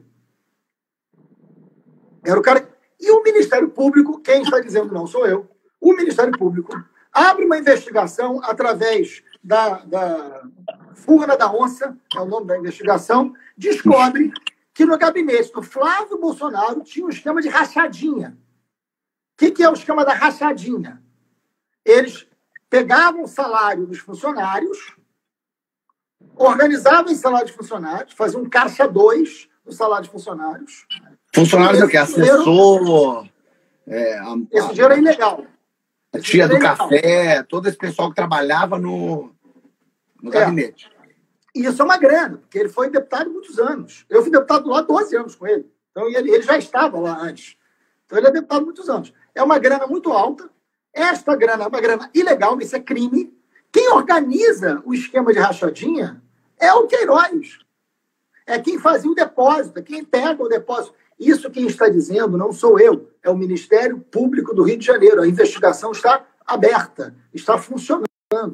Era o cara... E o Ministério Público, quem está dizendo não sou eu, o Ministério Público abre uma investigação através da, da Furna da Onça, é o nome da investigação, descobre que no gabinete do Flávio Bolsonaro tinha um esquema de rachadinha. O que, que é o esquema da rachadinha? Eles pegavam o salário dos funcionários, organizavam o salário dos funcionários, faziam um caixa dois no salário dos funcionários. Funcionários é o quê? Assessor... É, a, esse dinheiro é ilegal. A tia do café, todo esse pessoal que trabalhava no, no gabinete. É. E isso é uma grana, porque ele foi deputado há muitos anos. Eu fui deputado lá há doze anos com ele. Então ele, ele já estava lá antes. Então ele é deputado há muitos anos. É uma grana muito alta. Esta grana é uma grana ilegal, isso é crime. Quem organiza o esquema de rachadinha é o Queiroz. É quem fazia o depósito, é quem pega o depósito. Isso quem está dizendo não sou eu, é o Ministério Público do Rio de Janeiro. A investigação está aberta, está funcionando.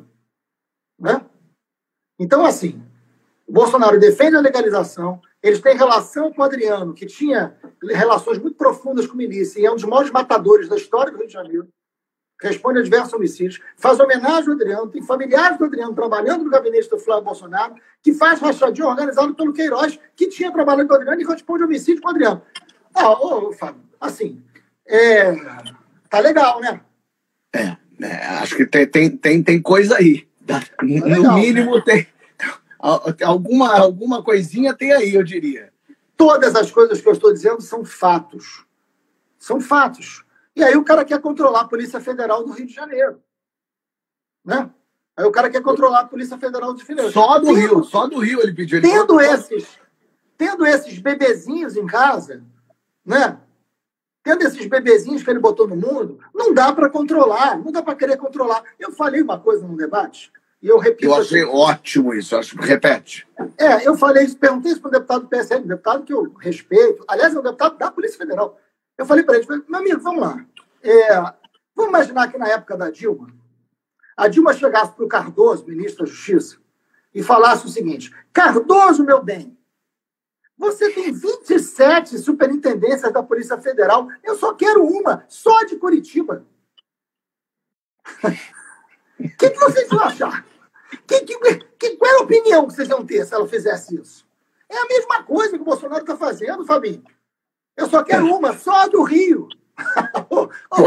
Né? Então, assim, o Bolsonaro defende a legalização, eles têm relação com o Adriano, que tinha relações muito profundas com a milícia, e é um dos maiores matadores da história do Rio de Janeiro, responde a diversos homicídios, faz homenagem ao Adriano, tem familiares do Adriano trabalhando no gabinete do Flávio Bolsonaro, que faz rachadinha organizado pelo Queiroz, que tinha trabalhado com o Adriano e responde homicídio com o Adriano. Ah, ô, ô, Fábio, assim, é... tá legal, né? É, é acho que tem, tem, tem, tem coisa aí. Tá no legal, mínimo, né? tem alguma, alguma coisinha tem aí, eu diria. Todas as coisas que eu estou dizendo são fatos. São fatos. E aí o cara quer controlar a Polícia Federal do Rio de Janeiro. Né? Aí o cara quer controlar a Polícia Federal do Rio de Janeiro. Só do tendo, Rio, só do Rio ele pediu. Ele tendo, esses, tendo esses bebezinhos em casa, né? Tendo esses bebezinhos que ele botou no mundo, não dá para controlar, não dá para querer controlar. Eu falei uma coisa no debate, e eu repito... Eu achei assim, ótimo isso, acho que repete. É, eu falei isso, perguntei isso para um deputado do P S L, um deputado que eu respeito, aliás, é um deputado da Polícia Federal. Eu falei para ele, meu amigo, vamos lá. É, Vamos imaginar que na época da Dilma, a Dilma chegasse para o Cardoso, ministro da Justiça, e falasse o seguinte: Cardoso, meu bem, você tem vinte e sete superintendências da Polícia Federal, eu só quero uma, só de Curitiba. O que, que vocês vão achar? Que, que, que, qual é a opinião que vocês vão ter se ela fizesse isso? É a mesma coisa que o Bolsonaro está fazendo, Fabinho. Eu só quero uma, só do Rio. oh, oh,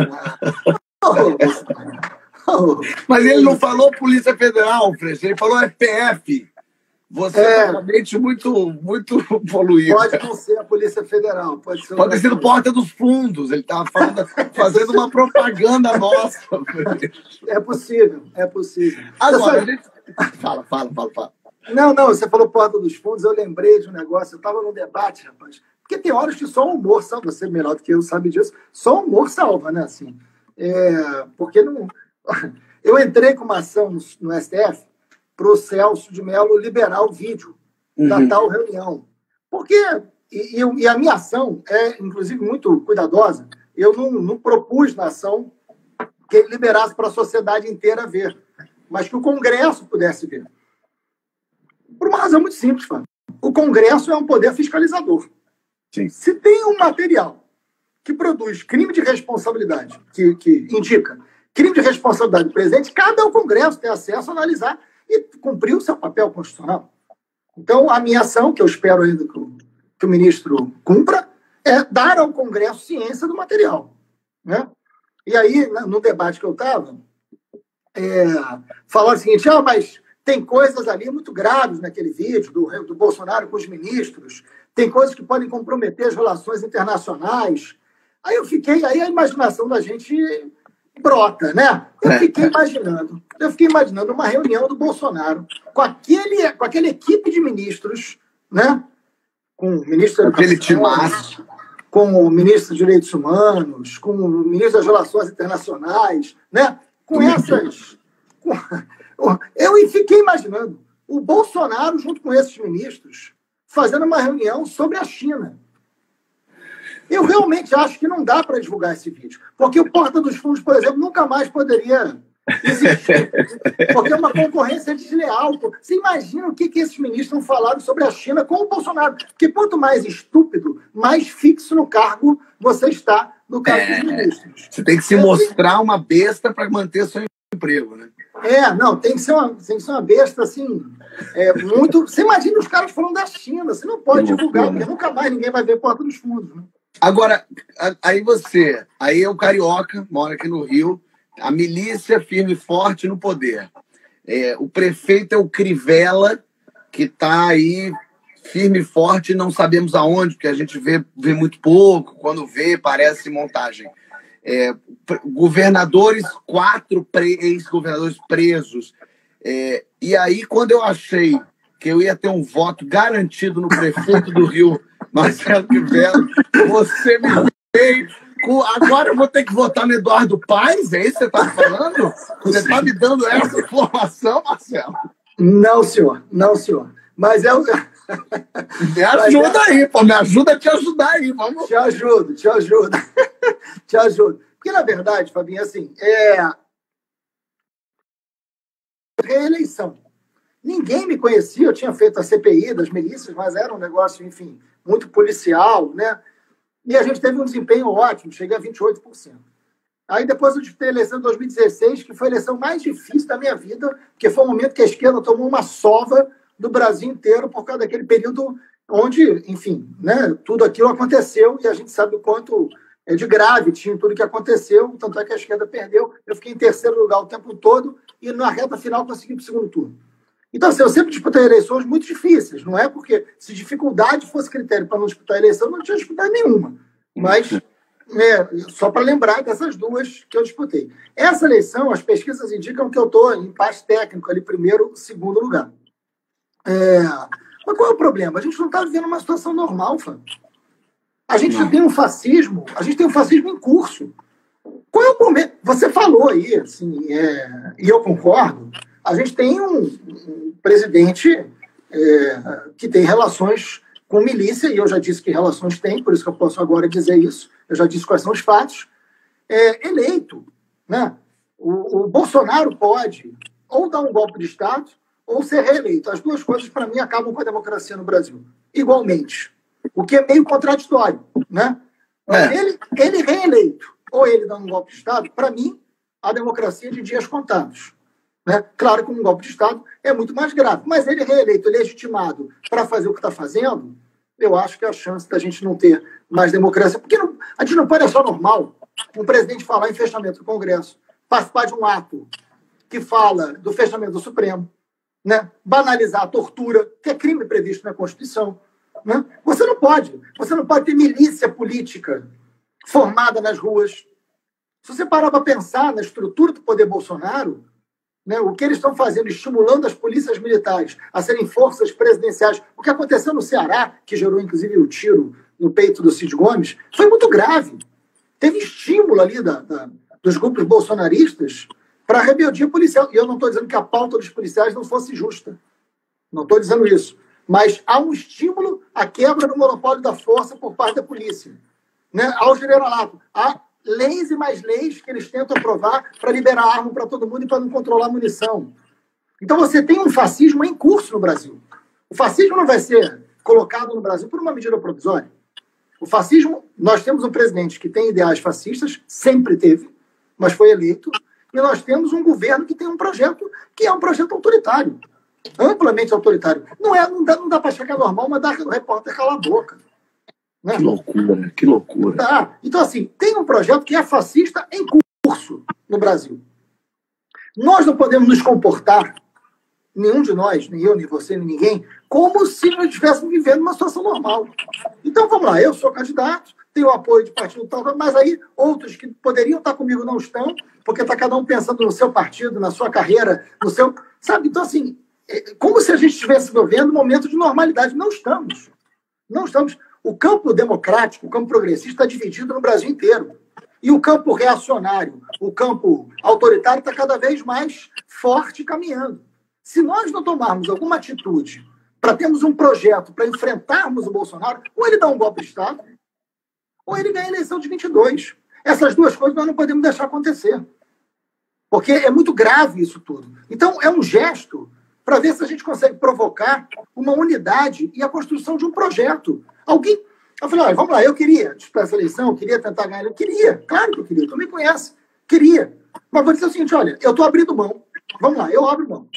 oh, oh, Mas ele não falou Polícia Federal, Freixo, ele falou F P F. Você é realmente muito, muito poluído. Pode não ser a Polícia Federal. Pode, ser pode ter sido Porta dos Fundos. Ele estava fazendo uma propaganda nossa. É possível, é possível. Agora, a gente... Fala, fala, fala, fala. Não, não, você falou Porta dos Fundos, eu lembrei de um negócio, eu estava num debate, rapaz. Porque tem horas que só o humor salva, você melhor do que eu sabe disso, só o humor salva, né? Assim, é, porque não... Eu entrei com uma ação no, no S T F para o Celso de Mello liberar o vídeo uhum. da tal reunião. Porque, e, e a minha ação é, inclusive, muito cuidadosa, eu não, não propus na ação que ele liberasse para a sociedade inteira ver, mas que o Congresso pudesse ver. Por uma razão muito simples, Fábio. O Congresso é um poder fiscalizador. Sim. Se tem um material que produz crime de responsabilidade, que, que indica crime de responsabilidade do presidente, cabe ao Congresso ter acesso a analisar e cumprir o seu papel constitucional. Então, a minha ação, que eu espero ainda que o, que o ministro cumpra, é dar ao Congresso ciência do material. Né? E aí, no debate que eu estava, é, falaram o seguinte: ah, mas tem coisas ali muito graves naquele vídeo do, do Bolsonaro com os ministros, tem coisas que podem comprometer as relações internacionais. Aí eu fiquei, aí a imaginação da gente brota, né? Eu fiquei imaginando, eu fiquei imaginando uma reunião do Bolsonaro com aquele, com aquela equipe de ministros, né? Com o ministro da Educação, com o ministro dos Direitos Humanos, com o ministro das Relações Internacionais, né? Com essas... Com, eu fiquei imaginando o Bolsonaro, junto com esses ministros, fazendo uma reunião sobre a China. Eu realmente acho que não dá para divulgar esse vídeo. Porque o Porta dos Fundos, por exemplo, nunca mais poderia existir. Porque é uma concorrência desleal. Você imagina o que, que esses ministros estão falando sobre a China com o Bolsonaro. Porque quanto mais estúpido, mais fixo no cargo você está no cargo é, dos ministros. Você tem que se mostrar uma besta para manter seu emprego, né? É, não, tem que ser uma, tem que ser uma besta, assim, é, muito... Você imagina os caras falando da China, você não pode divulgar, porque nunca mais ninguém vai ver Porta dos Fundos, né? Agora, aí você, aí é o carioca, mora aqui no Rio, a milícia firme e forte no poder. É, o prefeito é o Crivella, que está aí firme e forte, não sabemos aonde, porque a gente vê, vê muito pouco, quando vê parece montagem. É, governadores, quatro pre, ex-governadores presos. É, e aí, quando eu achei que eu ia ter um voto garantido no prefeito do Rio, Marcelo Crivella, você me veio com... Agora eu vou ter que votar no Eduardo Paes? É isso que você está falando? Você está me dando essa informação, Marcelo? Não, senhor. Não, senhor. Mas é o... Me ajuda é... aí, pô. Me ajuda a te ajudar aí. Vamos. Te ajudo, te ajudo. Te ajudo. Porque, na verdade, Fabinho, assim, é... reeleição. Ninguém me conhecia, eu tinha feito a C P I das milícias, mas era um negócio, enfim, muito policial, né? E a gente teve um desempenho ótimo, cheguei a vinte e oito por cento. Aí depois eu disputei a eleição de dois mil e dezesseis, que foi a eleição mais difícil da minha vida, porque foi o momento que a esquerda tomou uma sova do Brasil inteiro por causa daquele período onde, enfim, né, tudo aquilo aconteceu e a gente sabe o quanto é de grave tinha tudo que aconteceu, tanto é que a esquerda perdeu. Eu fiquei em terceiro lugar o tempo todo e na reta final consegui para o segundo turno. Então, assim, eu sempre disputei eleições muito difíceis, não é porque se dificuldade fosse critério para não disputar a eleição, eu não tinha disputado nenhuma. Mas, é, só para lembrar dessas duas que eu disputei. Essa eleição, as pesquisas indicam que eu estou em empate técnico, ali primeiro, segundo lugar. É, mas qual é o problema? A gente não está vivendo uma situação normal, Fábio. A gente não. tem um fascismo, a gente tem um fascismo em curso. Qual é o momento? Você falou aí, assim, é, e eu concordo, a gente tem um, um presidente é, que tem relações com milícia, e eu já disse que relações tem, por isso que eu posso agora dizer isso, eu já disse quais são os fatos, é, eleito. Né? O, o Bolsonaro pode ou dar um golpe de Estado ou ser reeleito. As duas coisas, para mim, acabam com a democracia no Brasil, igualmente. O que é meio contraditório. Né? É. Ele, ele reeleito ou ele dando um golpe de Estado, para mim, a democracia é de dias contados. Né? Claro que um golpe de Estado é muito mais grave, mas ele reeleito, legitimado para fazer o que está fazendo, eu acho que a chance da gente não ter mais democracia, porque não, a gente não pode achar normal um presidente falar em fechamento do Congresso, participar de um ato que fala do fechamento do Supremo, né? Banalizar a tortura, que é crime previsto na Constituição. Né? Você não pode, você não pode ter milícia política formada nas ruas. Se você parar para pensar na estrutura do poder Bolsonaro, né, o que eles estão fazendo, estimulando as polícias militares a serem forças presidenciais, o que aconteceu no Ceará, que gerou inclusive o tiro no peito do Cid Gomes, foi muito grave. Teve estímulo ali da, da, dos grupos bolsonaristas para a rebeldia policial. E eu não estou dizendo que a pauta dos policiais não fosse justa. Não estou dizendo isso. Mas há um estímulo à quebra do monopólio da força por parte da polícia. Né? Ao generalato. Há leis e mais leis que eles tentam aprovar para liberar arma para todo mundo e para não controlar a munição. Então você tem um fascismo em curso no Brasil. O fascismo não vai ser colocado no Brasil por uma medida provisória. O fascismo, nós temos um presidente que tem ideais fascistas, sempre teve, mas foi eleito, e nós temos um governo que tem um projeto que é um projeto autoritário, amplamente autoritário. Não, é, não dá, não dá para achar que é normal mandar o repórter calar a boca. Né? Que loucura, que loucura. Tá. Então, assim, tem um projeto que é fascista em curso no Brasil. Nós não podemos nos comportar, nenhum de nós, nem eu, nem você, nem ninguém, como se nós estivéssemos vivendo uma situação normal. Então, vamos lá, eu sou candidato, tenho apoio de partido tal, mas aí outros que poderiam estar comigo não estão, porque está cada um pensando no seu partido, na sua carreira, no seu... Sabe? Então, assim, é como se a gente estivesse vivendo um momento de normalidade. Não estamos. Não estamos... O campo democrático, o campo progressista está dividido no Brasil inteiro. E o campo reacionário, o campo autoritário está cada vez mais forte caminhando. Se nós não tomarmos alguma atitude para termos um projeto para enfrentarmos o Bolsonaro, ou ele dá um golpe de Estado, ou ele ganha a eleição de vinte e dois. Essas duas coisas nós não podemos deixar acontecer. Porque é muito grave isso tudo. Então, é um gesto para ver se a gente consegue provocar uma unidade e a construção de um projeto. Alguém... Eu falei, olha, vamos lá, eu queria disputar essa eleição, eu queria tentar ganhar. Eu queria, claro que eu queria, tu me conhece. Queria. Mas vou dizer o seguinte, olha, eu estou abrindo mão. Vamos lá, eu abro mão.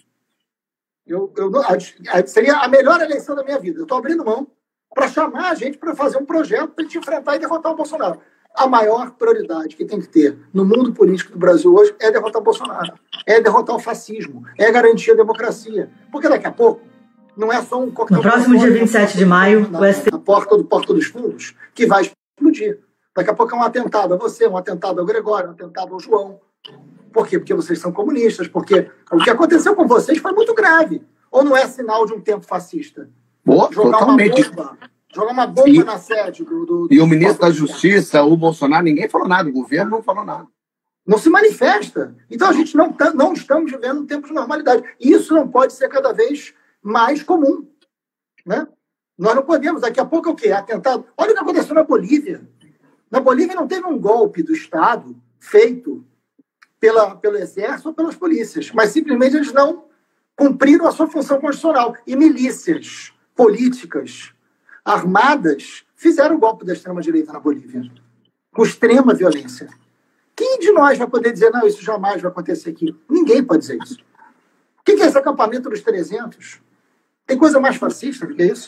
Eu, eu, seria a melhor eleição da minha vida. Eu estou abrindo mão para chamar a gente para fazer um projeto para a gente enfrentar e derrotar o Bolsonaro. A maior prioridade que tem que ter no mundo político do Brasil hoje é derrotar o Bolsonaro. É derrotar o fascismo. É garantir a democracia. Porque daqui a pouco não é só um coquetel... No próximo dia vinte e sete de maio, na, na porta do Porta dos Fundos, que vai explodir. Daqui a pouco é um atentado a você, um atentado ao Gregório, um atentado ao João. Por quê? Porque vocês são comunistas. Porque o que aconteceu com vocês foi muito grave. Ou não é sinal de um tempo fascista? Boa, jogar totalmente. Uma bomba, jogar uma bomba e, na sede do, do, do... E o ministro da Justiça, o Bolsonaro, ninguém falou nada. O governo não falou nada. Não se manifesta. Então a gente não, não estamos vivendo um tempo de normalidade. E isso não pode ser cada vez mais comum. Né? Nós não podemos. Daqui a pouco é o quê? Atentado. Olha o que aconteceu na Bolívia. Na Bolívia não teve um golpe do Estado feito pela, pelo Exército ou pelas polícias, mas simplesmente eles não cumpriram a sua função constitucional. E milícias políticas armadas fizeram o golpe da extrema-direita na Bolívia, com extrema violência. Quem de nós vai poder dizer, não, isso jamais vai acontecer aqui? Ninguém pode dizer isso. O que é esse acampamento dos trezentos? Tem coisa mais fascista do que isso?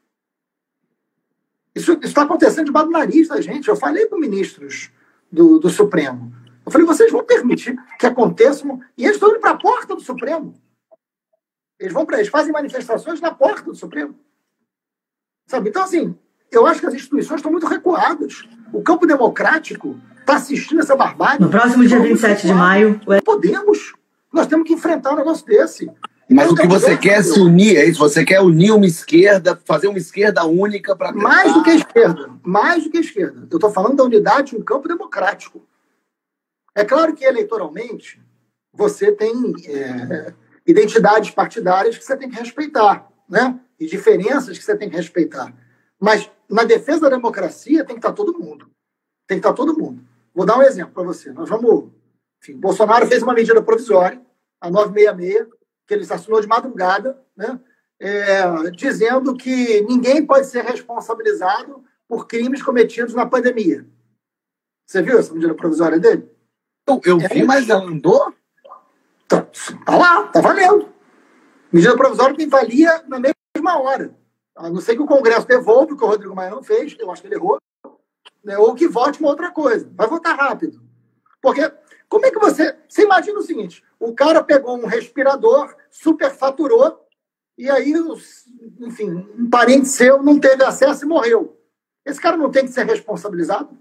Isso está acontecendo debaixo do nariz da gente. Eu falei com ministros do, do Supremo. Eu falei, vocês vão permitir que aconteçam... E eles estão indo para a porta do Supremo. Eles vão para eles fazem manifestações na porta do Supremo. Sabe? Então, assim, eu acho que as instituições estão muito recuadas. O campo democrático está assistindo essa barbárie. No próximo dia vinte e sete de maio... Não podemos. Nós temos que enfrentar um negócio desse. Mas então, o que você quer é se unir, é isso? Você quer unir uma esquerda, fazer uma esquerda única para... Tentar... Mais do que a esquerda. Mais do que a esquerda. Eu estou falando da unidade no campo democrático. É claro que, eleitoralmente, você tem é, identidades partidárias que você tem que respeitar, né? E diferenças que você tem que respeitar. Mas, na defesa da democracia, tem que estar todo mundo. Tem que estar todo mundo. Vou dar um exemplo para você. Nós vamos... Enfim, Bolsonaro fez uma medida provisória, a novecentos e sessenta e seis, que ele assinou de madrugada, né? É, dizendo que ninguém pode ser responsabilizado por crimes cometidos na pandemia. Você viu essa medida provisória dele? Eu, eu vi, é, mas ela andou? Tá, tá lá, tá valendo. Medida provisória que valia na mesma hora. A não ser que o Congresso devolva o que o Rodrigo Maia não fez, eu acho que ele errou, né, ou que vote uma outra coisa. Vai votar rápido. Porque, como é que você... Você imagina o seguinte, o cara pegou um respirador, superfaturou, e aí, enfim, um parente seu não teve acesso e morreu. Esse cara não tem que ser responsabilizado?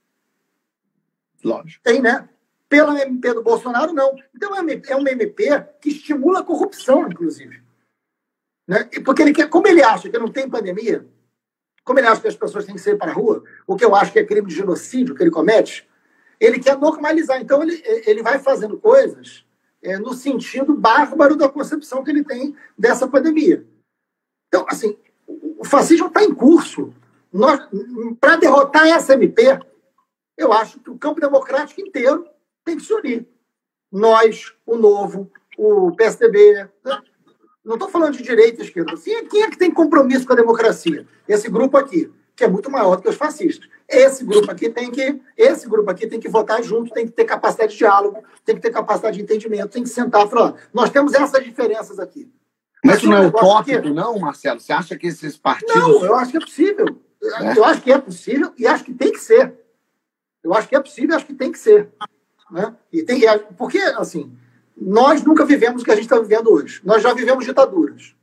Lógico. Tem, né? Pela M P do Bolsonaro, não. Então, é uma M P que estimula a corrupção, inclusive. Né? Porque ele quer, como ele acha que não tem pandemia, como ele acha que as pessoas têm que sair para a rua, o que eu acho que é crime de genocídio que ele comete, ele quer normalizar. Então, ele, ele vai fazendo coisas é, no sentido bárbaro da concepção que ele tem dessa pandemia. Então, assim, o fascismo está em curso. Para derrotar essa M P, eu acho que o campo democrático inteiro tem que se unir. Nós, o Novo, o P S D B... Né? Não estou falando de direita e esquerda. Quem é que tem compromisso com a democracia? Esse grupo aqui, que é muito maior do que os fascistas. Esse grupo aqui tem que, esse grupo aqui tem que votar junto, tem que ter capacidade de diálogo, tem que ter capacidade de entendimento, tem que sentar e falar, nós temos essas diferenças aqui. Mas isso não é utópico, não, Marcelo? Você acha que esses partidos... Não, eu acho que é possível. É? Eu acho que é possível e acho que tem que ser. Eu acho que é possível e acho que tem que ser. Né? E tem, porque, assim... Nós nunca vivemos o que a gente está vivendo hoje. Nós já vivemos ditaduras.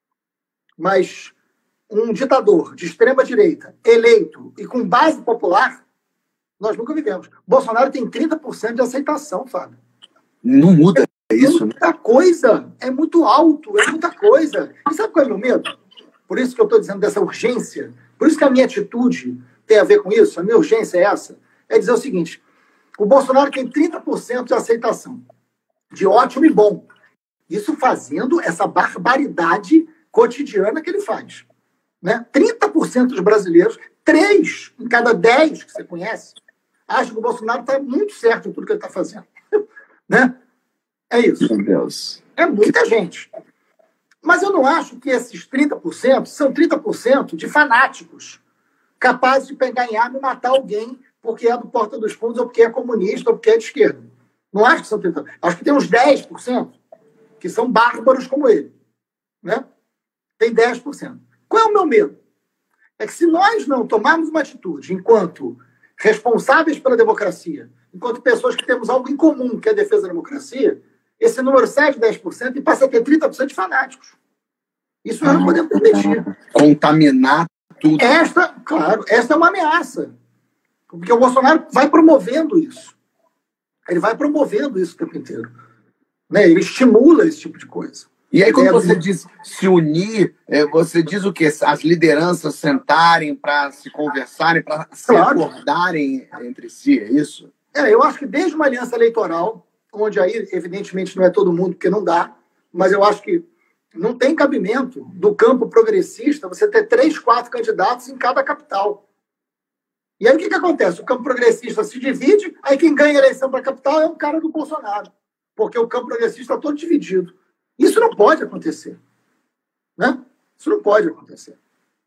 Mas um ditador de extrema-direita, eleito e com base popular, nós nunca vivemos. Bolsonaro tem trinta por cento de aceitação, Fábio. Não muda é isso, muita né? coisa. É muito alto, é muita coisa. E sabe qual é o meu medo? Por isso que eu estou dizendo dessa urgência. Por isso que a minha atitude tem a ver com isso. A minha urgência é essa. É dizer o seguinte. O Bolsonaro tem trinta por cento de aceitação. De ótimo e bom. Isso fazendo essa barbaridade cotidiana que ele faz. Né? trinta por cento dos brasileiros, três em cada dez que você conhece, acham que o Bolsonaro está muito certo em tudo que ele está fazendo. Né? É isso. Meu Deus. É muita gente. Mas eu não acho que esses trinta por cento são trinta por cento de fanáticos capazes de pegar em arma e matar alguém porque é do Porta dos Fundos ou porque é comunista ou porque é de esquerda. Não acho que são trinta por cento. Acho que tem uns dez por cento que são bárbaros como ele. Né? Tem dez por cento. Qual é o meu medo? É que se nós não tomarmos uma atitude enquanto responsáveis pela democracia, enquanto pessoas que temos algo em comum, que é a defesa da democracia, esse número sai de dez por cento e passa a ter trinta por cento de fanáticos. Isso nós não podemos permitir. Contaminar tudo. Esta, claro, esta é uma ameaça. Porque o Bolsonaro vai promovendo isso. Ele vai promovendo isso o tempo inteiro. Né? Ele estimula esse tipo de coisa. E aí, quando você diz se unir, você diz o quê? As lideranças sentarem para se conversarem, para se claro. acordarem entre si, é isso? É, eu acho que desde uma aliança eleitoral, onde aí, evidentemente, não é todo mundo, porque não dá, mas eu acho que não tem cabimento do campo progressista você ter três, quatro candidatos em cada capital. E aí o que, que acontece? O campo progressista se divide, aí quem ganha a eleição para a capital é o cara do Bolsonaro, porque o campo progressista está todo dividido. Isso não pode acontecer. Né? Isso não pode acontecer.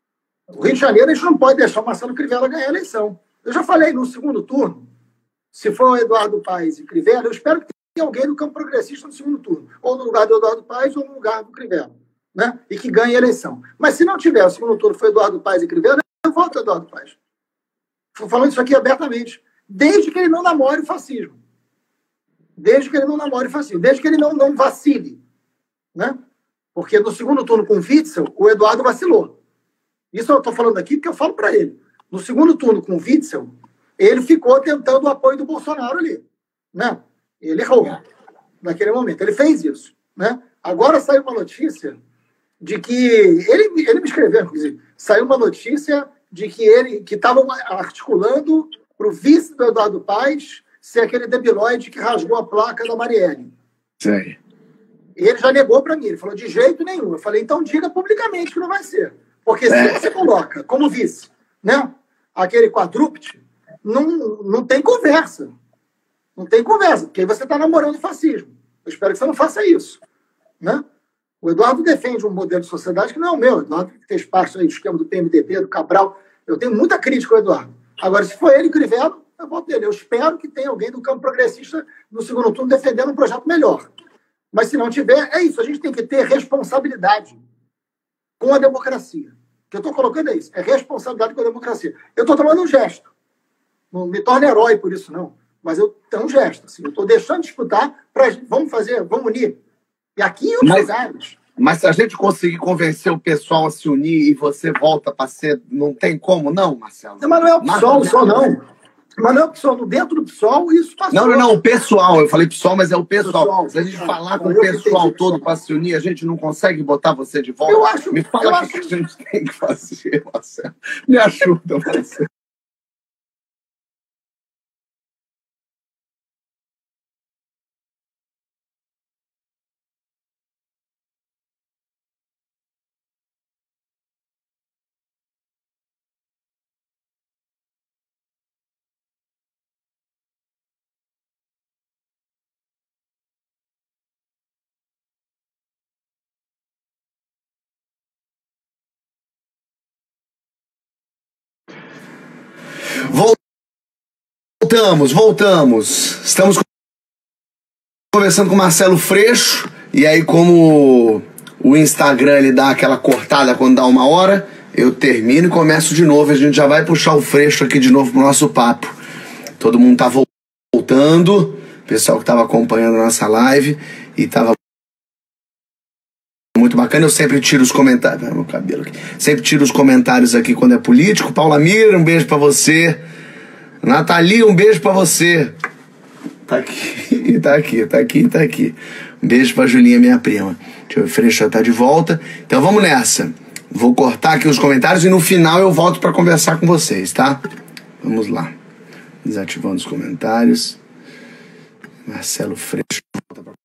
O Rio de Janeiro, a gente não pode deixar o Marcelo Crivella ganhar a eleição. Eu já falei no segundo turno, se for o Eduardo Paes e Crivella, eu espero que tenha alguém do campo progressista no segundo turno, ou no lugar do Eduardo Paes ou no lugar do Crivella, né? E que ganhe a eleição. Mas se não tiver o segundo turno, foi Eduardo Paes e Crivella, eu voto Eduardo Paes. Estou falando isso aqui abertamente. Desde que ele não namore o fascismo. Desde que ele não namore o fascismo. Desde que ele não, não vacile. Né? Porque no segundo turno com o Witzel, o Eduardo vacilou. Isso eu estou falando aqui porque eu falo para ele. No segundo turno com o Witzel, ele ficou tentando o apoio do Bolsonaro ali. Né? Ele errou naquele momento. Ele fez isso. Né? Agora saiu uma notícia de que... Ele, ele me escreveu, inclusive. Saiu uma notícia de que ele que estava articulando para o vice do Eduardo Paes ser aquele debilóide que rasgou a placa da Marielle. Sim. Ele já negou para mim. Ele falou, de jeito nenhum. Eu falei, então diga publicamente que não vai ser. Porque se é. você coloca como vice, né, aquele quadrúpede, não, não tem conversa. Não tem conversa, porque aí você está namorando o fascismo. Eu espero que você não faça isso. Né? O Eduardo defende um modelo de sociedade que não é o meu. O Eduardo fez parte aí do esquema do P M D B, do Cabral. Eu tenho muita crítica ao Eduardo. Agora, se for ele e o Crivella, eu voto dele. Eu espero que tenha alguém do campo progressista no segundo turno defendendo um projeto melhor. Mas se não tiver, é isso. A gente tem que ter responsabilidade com a democracia. O que eu estou colocando é isso. É responsabilidade com a democracia. Eu estou tomando um gesto. Não me torne herói por isso, não. Mas eu tenho um gesto. Assim, eu estou deixando de disputar para vamos fazer, vamos unir. E aqui em outros lugares. Mas se a gente conseguir convencer o pessoal a se unir e você volta para ser... Não tem como, não, Marcelo? Não, mas não é o PSOL só, não. Mas não é o PSOL. Dentro do PSOL, isso passou. Não, não, não. O pessoal. Eu falei PSOL, mas é o pessoal. pessoal. Se a gente ah, falar com o pessoal todo para se unir, a gente não consegue botar você de volta? Eu acho... Me fala o acho... que a gente tem que fazer, Marcelo. Me ajuda, Marcelo. Voltamos, voltamos. Estamos conversando com o Marcelo Freixo. E aí, como o Instagram ele dá aquela cortada quando dá uma hora, eu termino e começo de novo. A gente já vai puxar o Freixo aqui de novo pro nosso papo. Todo mundo tá voltando. O pessoal que tava acompanhando a nossa live e tava muito bacana. Eu sempre tiro os comentários. Meu cabelo aqui. Sempre tiro os comentários aqui quando é político. Paula Mira, um beijo pra você. Nathalie, um beijo pra você. Tá aqui, tá aqui, tá aqui, tá aqui. Um beijo pra Julinha, minha prima. Deixa eu ver, o Freixo já tá de volta. Então vamos nessa. Vou cortar aqui os comentários e no final eu volto pra conversar com vocês, tá? Vamos lá. Desativando os comentários. Marcelo Freixo volta pra...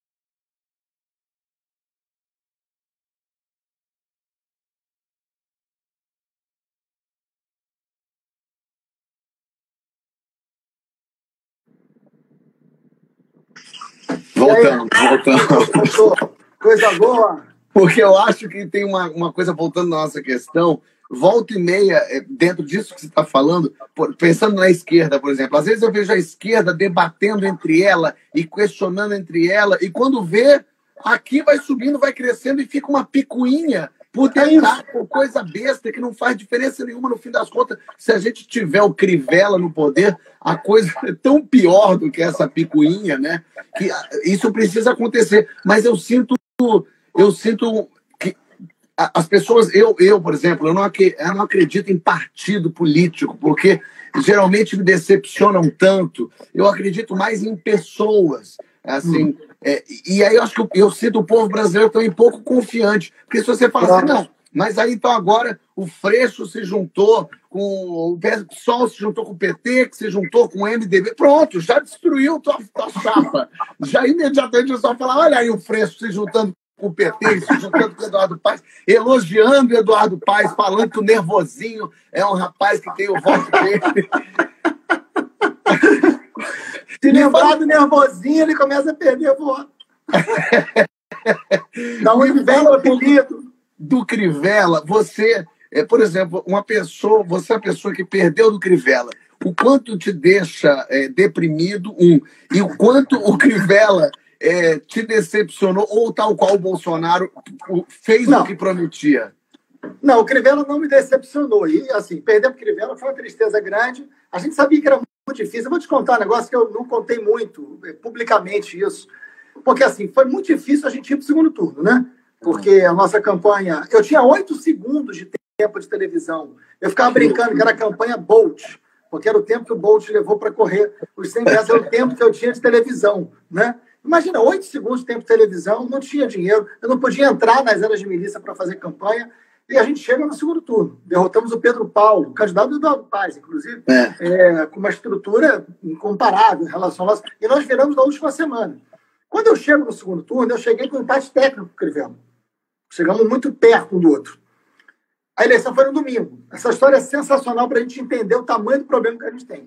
Voltamos, voltamos. Coisa boa. Porque eu acho que tem uma, uma coisa, voltando na nossa questão, volta e meia, dentro disso que você está falando, pensando na esquerda, por exemplo, às vezes eu vejo a esquerda debatendo entre ela e questionando entre ela, e quando vê, aqui vai subindo, vai crescendo e fica uma picuinha por tentar, por coisa besta que não faz diferença nenhuma no fim das contas. Se a gente tiver o Crivella no poder, a coisa é tão pior do que essa picuinha, né? Que isso precisa acontecer. Mas eu sinto, eu sinto que as pessoas, eu, eu por exemplo, eu não, eu não acredito em partido político, porque geralmente me decepcionam tanto. Eu acredito mais em pessoas, assim. Hum. É, e aí eu acho que eu, eu sinto o povo brasileiro também pouco confiante. Porque se você fala assim, não, mas aí então agora o Freixo se juntou com o PSOL, se juntou com o P T, que se juntou com o M D B, pronto, já destruiu tua, tua chapa. Já imediatamente o pessoal fala, olha aí o Freixo se juntando com o P T, se juntando com o Eduardo Paes, elogiando o Eduardo Paes, falando que o Nervosinho é um rapaz que tem o voto dele. Se lembrar do Nervosinho, ele começa a perder o voto. Da onde vem o apelido? Do Crivella, você, é, por exemplo, uma pessoa, você é a pessoa que perdeu do Crivella. O quanto te deixa é, deprimido, um, e o quanto o Crivella é, te decepcionou, ou tal qual o Bolsonaro fez não. o que prometia? Não, o Crivella não me decepcionou. E, assim, perder o Crivella foi uma tristeza grande. A gente sabia que era muito difícil. Eu vou te contar um negócio que eu não contei muito, publicamente isso. Porque, assim, foi muito difícil a gente ir para o segundo turno, né? Porque a nossa campanha... Eu tinha oito segundos de tempo de televisão. Eu ficava brincando que era a campanha Bolt, porque era o tempo que o Bolt levou para correr os cem metros, era o tempo que eu tinha de televisão, né? Imagina, oito segundos de tempo de televisão, não tinha dinheiro, eu não podia entrar nas eras de milícia para fazer campanha, e a gente chega no segundo turno. Derrotamos o Pedro Paulo, candidato do Eduardo Paes, inclusive, é. É, com uma estrutura incomparável em relação a nós, e nós viramos na última semana. Quando eu chego no segundo turno, eu cheguei com um empate técnico com o Crivella. Chegamos muito perto um do outro. A eleição foi no domingo. Essa história é sensacional para a gente entender o tamanho do problema que a gente tem.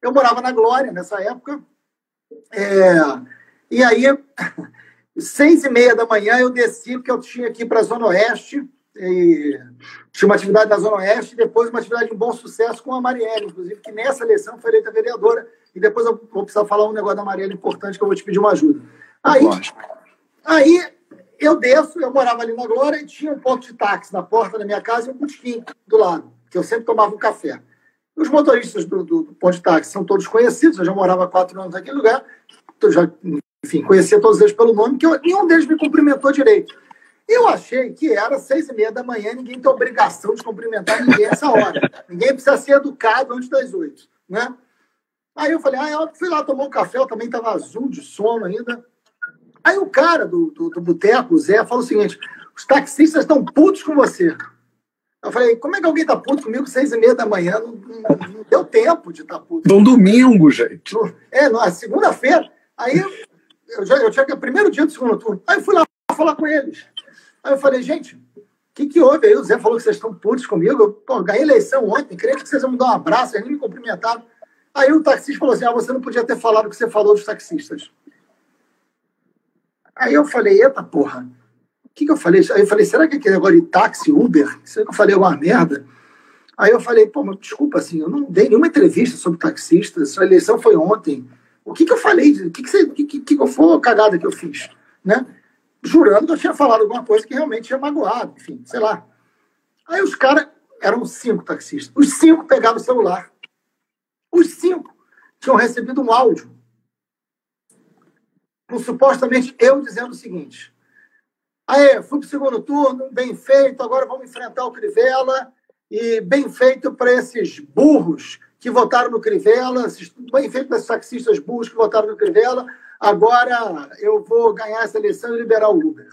Eu morava na Glória nessa época. É, e aí, seis e meia da manhã, eu desci, porque eu tinha que ir para a Zona Oeste. E tinha uma atividade na Zona Oeste e depois uma atividade de Bom Sucesso com a Marielle, inclusive, que nessa eleição foi eleita vereadora. E depois eu vou precisar falar um negócio da Marielle importante que eu vou te pedir uma ajuda. Aí, aí eu desço, eu morava ali na Glória e tinha um ponto de táxi na porta da minha casa e um botequim do lado, que eu sempre tomava um café. Os motoristas do, do, do ponto de táxi são todos conhecidos, eu já morava há quatro anos naquele lugar, eu já, enfim, conhecia todos eles pelo nome, que eu, nenhum deles me cumprimentou direito. Eu achei que era seis e meia da manhã, ninguém tem obrigação de cumprimentar ninguém essa hora. Ninguém precisa ser educado antes das oito, né? Aí eu falei, ah, eu fui lá tomar um café, eu também estava azul de sono ainda. Aí o cara do, do, do boteco, o Zé, falou o seguinte, os taxistas estão putos com você. Eu falei, como é que alguém está puto comigo seis e meia da manhã? Não, não, não deu tempo de estar tá puto. Um domingo, gente. É, na segunda-feira. Aí eu, já, eu tinha que o primeiro dia do segundo turno. Aí eu fui lá falar com eles. Aí eu falei, gente, o que, que houve aí? O Zé falou que vocês estão putos comigo. Eu pô, ganhei eleição ontem, creio que vocês vão me dar um abraço, eles nem me cumprimentaram. Aí o taxista falou assim, ah, você não podia ter falado o que você falou dos taxistas. Aí eu falei, eita porra, o que, que eu falei? Aí eu falei, será que aquele negócio de táxi, Uber, será que eu falei alguma merda? Aí eu falei, pô, mas desculpa, assim, eu não dei nenhuma entrevista sobre taxistas, a eleição foi ontem. O que, que eu falei? O que, que, você, que, que, que foi a cagada que eu fiz? Né? Jurando que eu tinha falado alguma coisa que realmente tinha magoado, enfim, sei lá. Aí os caras, eram cinco taxistas, os cinco pegaram o celular. Os cinco tinham recebido um áudio com supostamente eu dizendo o seguinte, aí, fui para o segundo turno, bem feito, agora vamos enfrentar o Crivella, e bem feito para esses burros que votaram no Crivella, bem feito para esses taxistas burros que votaram no Crivella, agora eu vou ganhar essa eleição e liberar o Uber.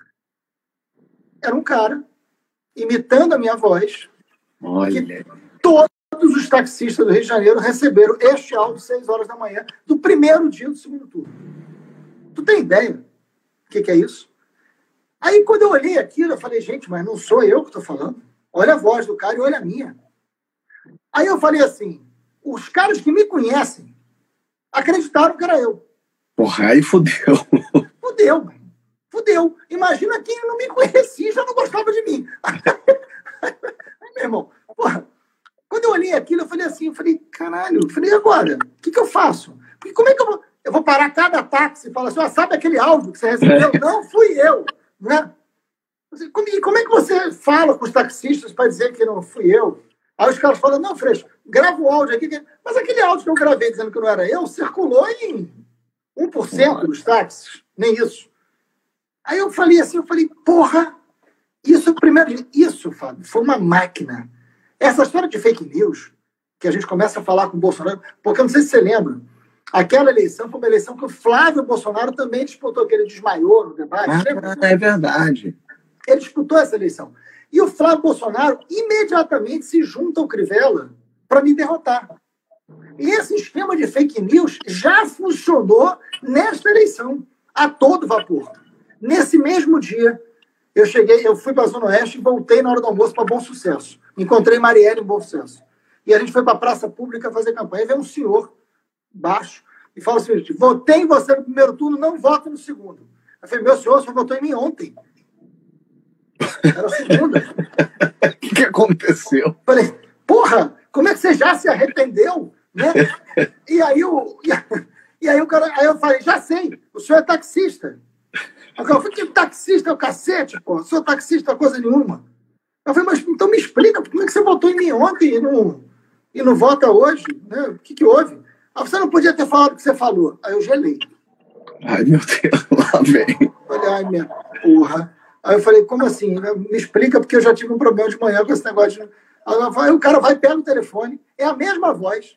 Era um cara imitando a minha voz. Olha. Que todos os taxistas do Rio de Janeiro receberam este áudio às seis horas da manhã do primeiro dia do segundo turno. Tu tem ideia o que, que é isso? Aí, quando eu olhei aquilo, eu falei, gente, mas não sou eu que estou falando. Olha a voz do cara e olha a minha. Aí eu falei assim, os caras que me conhecem acreditaram que era eu. Porra, aí fudeu. Fudeu, mano. Fudeu. Imagina quem não me conhecia e já não gostava de mim. Aí, meu irmão, porra, quando eu olhei aquilo, eu falei assim, eu falei, caralho, eu falei, agora, o que, que eu faço? Porque como é que eu vou... Eu vou parar cada táxi e falar assim, ah, sabe aquele áudio que você recebeu? Não fui eu, né? Como, como é que você fala com os taxistas para dizer que não fui eu? Aí os caras falam, não, Freixo, grava o áudio aqui. Mas aquele áudio que eu gravei dizendo que não era eu, circulou em um por cento dos táxis, nem isso. Aí eu falei assim, eu falei, porra, isso primeiro, isso, Fábio, foi uma máquina. Essa história de fake news, que a gente começa a falar com o Bolsonaro, porque eu não sei se você lembra, aquela eleição foi uma eleição que o Flávio Bolsonaro também disputou, que ele desmaiou no debate. Ah, é verdade. Ele disputou essa eleição. E o Flávio Bolsonaro imediatamente se junta ao Crivella para me derrotar. E esse esquema de fake news já funcionou nesta eleição, a todo vapor. Nesse mesmo dia, eu cheguei, eu fui para a Zona Oeste e voltei na hora do almoço para Bom Sucesso. Encontrei Marielle em Bom Sucesso. E a gente foi para a praça pública fazer campanha. E veio um senhor baixo e fala o seguinte, votei em você no primeiro turno, não voto no segundo. Eu falei, meu senhor, você votou em mim ontem. Era a segunda. O que, que aconteceu? Eu falei, porra, como é que você já se arrependeu? Né? E aí o, e, e aí o cara, aí eu falei, já sei, o senhor é taxista. Eu falei, que taxista é o cacete, pô? Sou taxista coisa nenhuma. Eu falei, mas então me explica, como é que você votou em mim ontem e não, e não vota hoje? Né? O que, que houve? Ah, você não podia ter falado o que você falou. Aí eu gelei. Ai, meu Deus, lá vem. Falei, ai, minha porra. Aí eu falei, como assim? Me explica, porque eu já tive um problema de manhã com esse negócio de... Aí o cara vai, pega o telefone, é a mesma voz.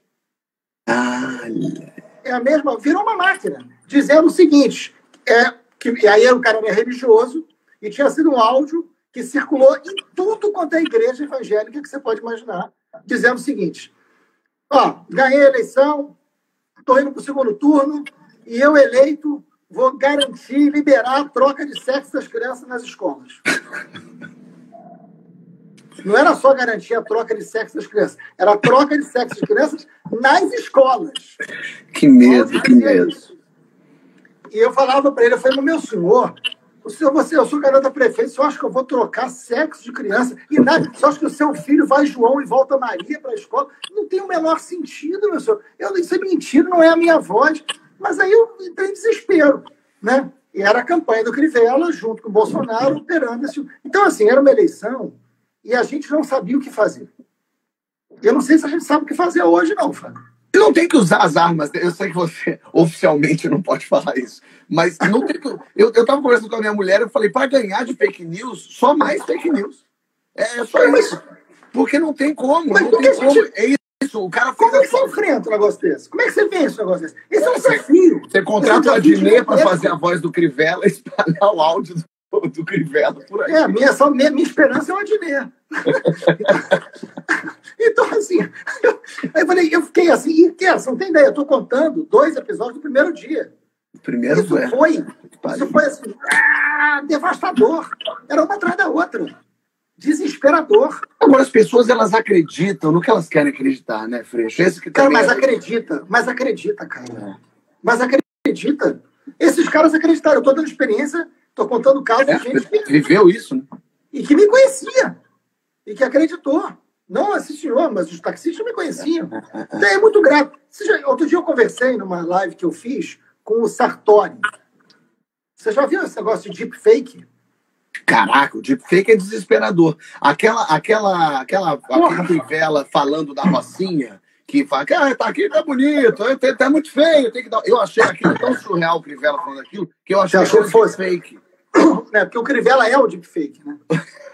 Ai. É a mesma, virou uma máquina, dizendo o seguinte, é, que, e aí o cara era religioso, e tinha sido um áudio que circulou em tudo quanto é igreja evangélica que você pode imaginar, dizendo o seguinte, ó, ganhei a eleição, estou indo para o segundo turno, e eu eleito vou garantir, liberar a troca de sexo das crianças nas escolas. Não era só garantir a troca de sexo das crianças, era a troca de sexo das crianças nas escolas. Que medo, que medo. Isso. E eu falava para ele, eu falei, meu senhor, o senhor, você, eu sou garota prefeito, o senhor acha que eu vou trocar sexo de criança? E nada, o senhor acha que o seu filho vai João e volta Maria para a escola? Não tem o menor sentido, meu senhor. Eu, isso é mentira, não é a minha voz. Mas aí eu entrei em desespero, né? E era a campanha do Crivella, junto com o Bolsonaro, operando esse... Então, assim, era uma eleição e a gente não sabia o que fazer. Eu não sei se a gente sabe o que fazer hoje, não, Fábio. Não tem que usar as armas. Eu sei que você oficialmente não pode falar isso. Mas não tem que... Eu estava conversando com a minha mulher e falei, para ganhar de fake news, só mais fake news. É só isso. Porque não tem como. Mas não tem como. Gente... É isso. O cara como é que você enfrenta um negócio desse? Como é que você vence um negócio desse? Esse é um desafio. Você contrata o Adnet para fazer a voz do Crivella e espalhar o áudio do, do Crivella por aí. É, minha, só, minha, minha esperança é o Adnet. Então, assim, eu, eu falei, eu fiquei assim, e que você não tem ideia, eu tô contando dois episódios do primeiro dia. Primeiro isso é. foi, isso foi assim, ah, devastador. Era uma atrás da outra. Desesperador. Agora, as pessoas, elas acreditam no que elas querem acreditar, né, Freixo? Esse que cara, mas é... acredita, mas acredita, cara. É. Mas acredita. Esses caras acreditaram. Eu tô dando experiência, tô contando casos é, de gente que... viveu isso, né? E que me conhecia. E que acreditou. Não esse senhor, mas os taxistas me conheciam. Então é muito grave. Já... Outro dia eu conversei numa live que eu fiz com o Sartori. Você já viu esse negócio de deepfake? Caraca, o deepfake é desesperador. Aquela, aquela, aquela, aquele Crivella falando da Rocinha, que fala que ah, tá aqui, tá bonito, tá, tá muito feio, tem que dar... Eu achei aquilo tão surreal, o Crivella falando aquilo, que eu achei que aquilo fosse fake. É, porque o Crivella é o deepfake, né?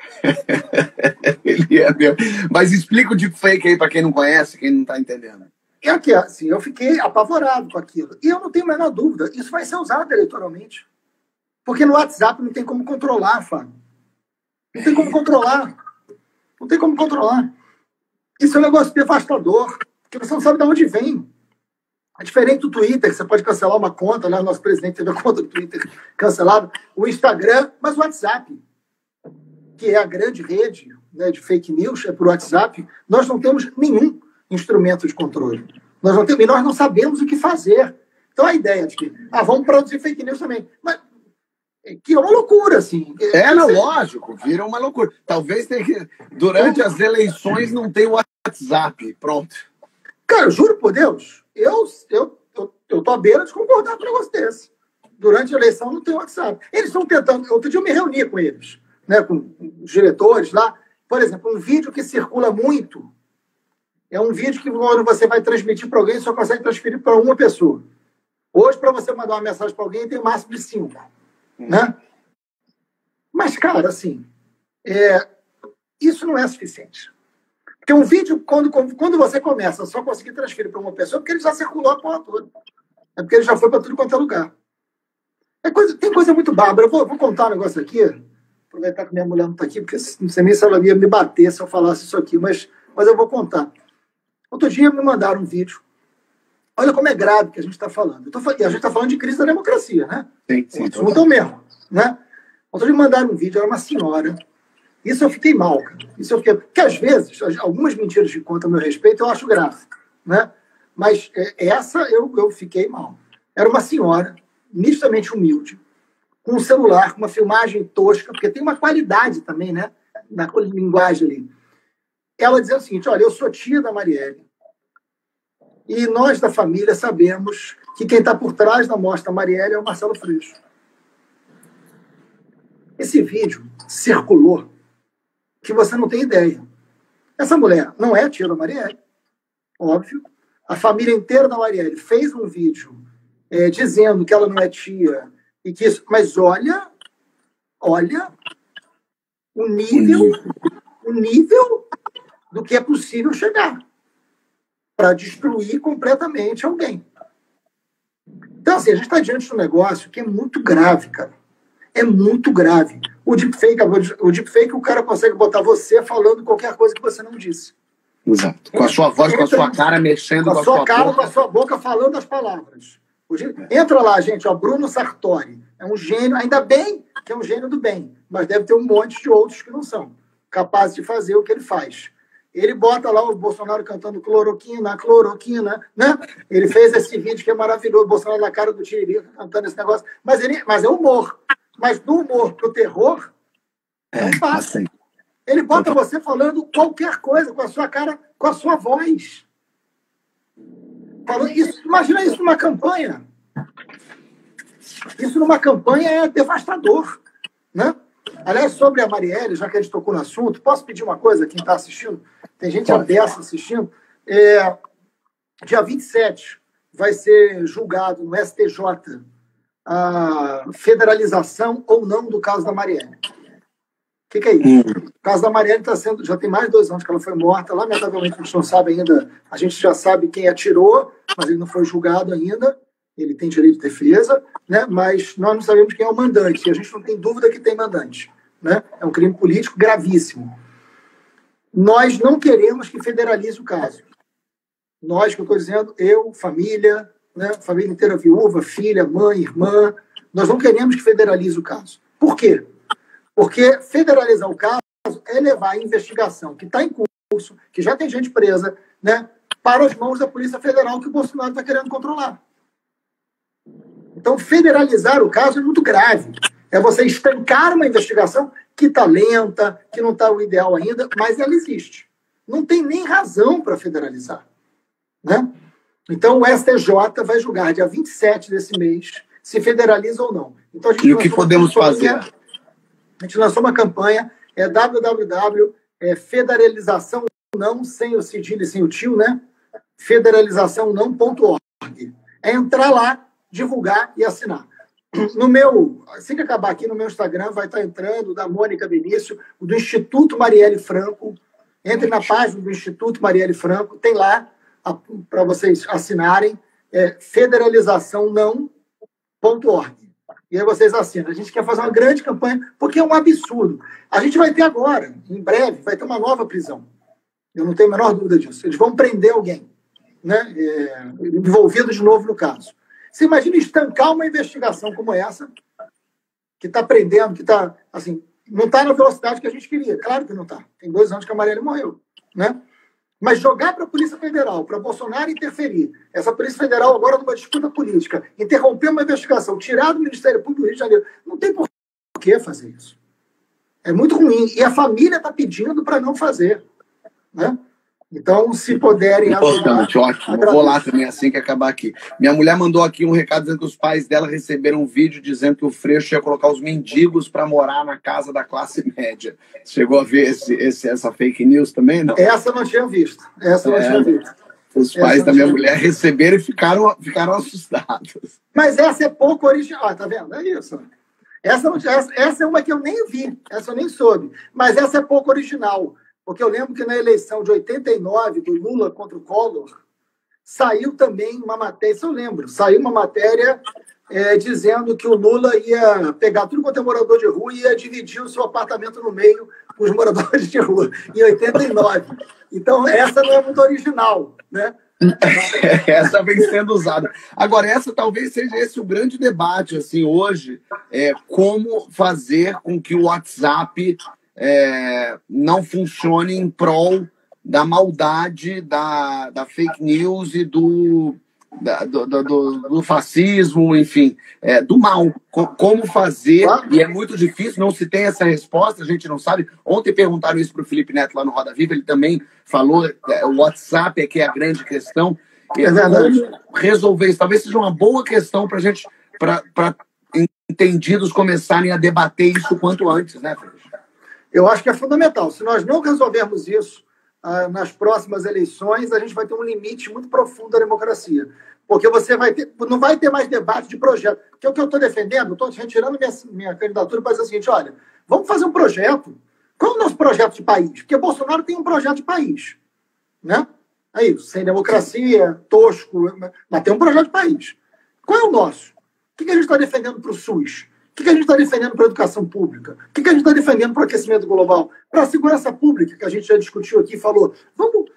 Ele é mesmo. Mas explica o deepfake aí pra quem não conhece, quem não tá entendendo. É que, assim, eu fiquei apavorado com aquilo. E eu não tenho a menor dúvida, isso vai ser usado eleitoralmente. Porque no WhatsApp não tem como controlar, Fábio. Não tem como controlar. Não tem como controlar. Isso é um negócio devastador, porque você não sabe de onde vem. É diferente do Twitter, que você pode cancelar uma conta, né? O nosso presidente teve a conta do Twitter cancelada, o Instagram, mas o WhatsApp, que é a grande rede, né, de fake news, é por WhatsApp, nós não temos nenhum instrumento de controle. Nós não temos, e nós não sabemos o que fazer. Então a ideia de que, ah, vamos produzir fake news também. Mas que é uma loucura, assim. É, não, lógico, vira uma loucura. Talvez tenha que, durante as eleições não tem o WhatsApp, pronto. Cara, eu juro por Deus, eu, eu, eu, eu tô à beira de concordar com um negócio desse. Durante a eleição não tem WhatsApp. Eles estão tentando, outro dia eu me reuni com eles, né, com os diretores lá. Por exemplo, um vídeo que circula muito é um vídeo que quando você vai transmitir para alguém, só consegue transferir para uma pessoa. Hoje, para você mandar uma mensagem para alguém, tem máximo de cinco. Né? Mas, cara, assim, é, isso não é suficiente. Porque um vídeo, quando, quando você começa a só conseguir transferir para uma pessoa, é porque ele já circulou a porra toda. É porque ele já foi para tudo quanto é lugar. É coisa, tem coisa muito bárbara. Eu vou, vou contar um negócio aqui, aproveitar que minha mulher não está aqui, porque não sei nem se ela ia me bater se eu falasse isso aqui, mas, mas eu vou contar. Outro dia me mandaram um vídeo. Olha como é grave que a gente está falando. Tô, a gente está falando de crise da democracia, né? Sim, sim. Então mesmo, né? Outro dia me mandaram um vídeo, era uma senhora. Isso eu fiquei mal, cara. Isso eu fiquei... Porque às vezes, algumas mentiras que contam a meu respeito, eu acho graça, né? Mas é, essa eu, eu fiquei mal. Era uma senhora, nitidamente humilde, com um celular, com uma filmagem tosca, porque tem uma qualidade também, né? Na linguagem ali. Ela dizia o seguinte, olha, eu sou tia da Marielle, e nós da família sabemos que quem está por trás da morte da Marielle é o Marcelo Freixo. Esse vídeo circulou que você não tem ideia. Essa mulher não é tia da Marielle, óbvio. A família inteira da Marielle fez um vídeo é, dizendo que ela não é tia e que isso. Mas olha, olha o nível, o nível do que é possível chegar para destruir completamente alguém. Então, assim, a gente está diante de um negócio que é muito grave, cara. É muito grave. O deepfake, o deepfake, o cara consegue botar você falando qualquer coisa que você não disse. Exato. Com a sua voz, com a sua cara mexendo com a, com a sua sua cara, boca. com a sua boca falando as palavras. Entra lá, gente, ó, Bruno Sartori. É um gênio, ainda bem que é um gênio do bem, mas deve ter um monte de outros que não são. capazes de fazer o que ele faz. Ele bota lá o Bolsonaro cantando cloroquina, cloroquina, né? Ele fez esse vídeo que é maravilhoso, o Bolsonaro na cara do Tiririca cantando esse negócio, mas, ele, mas é humor. Mas do humor pro terror, não É, passa. assim. Ele bota você falando qualquer coisa com a sua cara, com a sua voz. Falando isso, imagina isso numa campanha. Isso numa campanha é devastador, né? Aliás, sobre a Marielle, já que a gente tocou no assunto, posso pedir uma coisa, quem está assistindo? Tem gente abessa assistindo. É, dia vinte e sete vai ser julgado no S T J a federalização ou não do caso da Marielle. O que, que é isso? O caso da Marielle está sendo, já tem mais de dois anos que ela foi morta. Lamentavelmente, a gente não sabe ainda. A gente já sabe quem atirou, mas ele não foi julgado ainda. Ele tem direito de defesa, né? Mas nós não sabemos quem é o mandante. E a gente não tem dúvida que tem mandante, né? É um crime político gravíssimo. Nós não queremos que federalize o caso. Nós, que eu estou dizendo, eu, família, né? Família inteira viúva, filha, mãe, irmã, nós não queremos que federalize o caso. Por quê? Porque federalizar o caso é levar a investigação que está em curso, que já tem gente presa, né, para as mãos da Polícia Federal que o Bolsonaro está querendo controlar. Então, federalizar o caso é muito grave. É você estancar uma investigação que está lenta, que não está o ideal ainda, mas ela existe. Não tem nem razão para federalizar, né? Então, o S T J vai julgar dia vinte e sete desse mês se federaliza ou não. Então, a gente e o que podemos fazer? A gente lançou uma campanha, é w w w ponto federalização não, sem o cedilho e sem o tio, né? federalização não ponto org. É entrar lá, divulgar e assinar. No meu, assim que acabar aqui, no meu Instagram vai estar entrando, da Mônica Benício, o do Instituto Marielle Franco. Entre na página do Instituto Marielle Franco, tem lá para vocês assinarem, é federalização não ponto org. E aí vocês assinam. A gente quer fazer uma grande campanha, porque é um absurdo. A gente vai ter agora, em breve, vai ter uma nova prisão. Eu não tenho a menor dúvida disso. Eles vão prender alguém, né, é, envolvido de novo no caso. Você imagina estancar uma investigação como essa, que está prendendo, que está, assim, não está na velocidade que a gente queria. Claro que não está. Tem dois anos que a Marielle morreu, né? Mas jogar para a Polícia Federal, para Bolsonaro interferir, essa Polícia Federal agora numa disputa política, interromper uma investigação, tirar do Ministério Público do Rio de Janeiro, não tem por que fazer isso. É muito ruim. E a família está pedindo para não fazer, né? Então, se puderem Importante, ajudar, ótimo. Agradeço. Vou lá também assim que acabar aqui. Minha mulher mandou aqui um recado dizendo que os pais dela receberam um vídeo dizendo que o Freixo ia colocar os mendigos para morar na casa da classe média. Chegou a ver esse, esse, essa fake news também, não? Essa eu não tinha visto. Essa eu é, não tinha visto. Os pais da minha mulher receberam e ficaram, ficaram assustados. Mas essa é pouco original. Ah, tá vendo? É isso. Essa, essa, essa é uma que eu nem vi. Essa eu nem soube. Mas essa é pouco original. Porque eu lembro que na eleição de oitenta e nove, do Lula contra o Collor, saiu também uma matéria, isso eu lembro, saiu uma matéria é, dizendo que o Lula ia pegar tudo quanto é morador de rua e ia dividir o seu apartamento no meio com os moradores de rua, em oitenta e nove. Então, essa não é muito original, né? Essa vem sendo usada. Agora, essa talvez seja esse o grande debate, assim, hoje, é como fazer com que o WhatsApp... É, não funcione em prol da maldade, da, da fake news e do, da, do, do, do fascismo, enfim, é, do mal. Como fazer, e é muito difícil, não se tem essa resposta, a gente não sabe. Ontem perguntaram isso para o Felipe Neto lá no Roda Viva, ele também falou, é, o WhatsApp é que é a grande questão. É verdade. Resolver isso, talvez seja uma boa questão para a gente, para entendidos começarem a debater isso quanto antes, né, Felipe? Eu acho que é fundamental. Se nós não resolvermos isso ah, nas próximas eleições, a gente vai ter um limite muito profundo da democracia. Porque você vai ter, não vai ter mais debate de projeto. Porque o que eu estou defendendo, estou retirando minha, minha candidatura para dizer o seguinte, olha, vamos fazer um projeto. Qual é o nosso projeto de país? Porque Bolsonaro tem um projeto de país, né? É isso, sem democracia, tosco, mas tem um projeto de país. Qual é o nosso? O que a gente está defendendo para o SUS? O que a gente está defendendo para a educação pública? O que a gente está defendendo para o aquecimento global? Para a segurança pública, que a gente já discutiu aqui e falou. Vamos...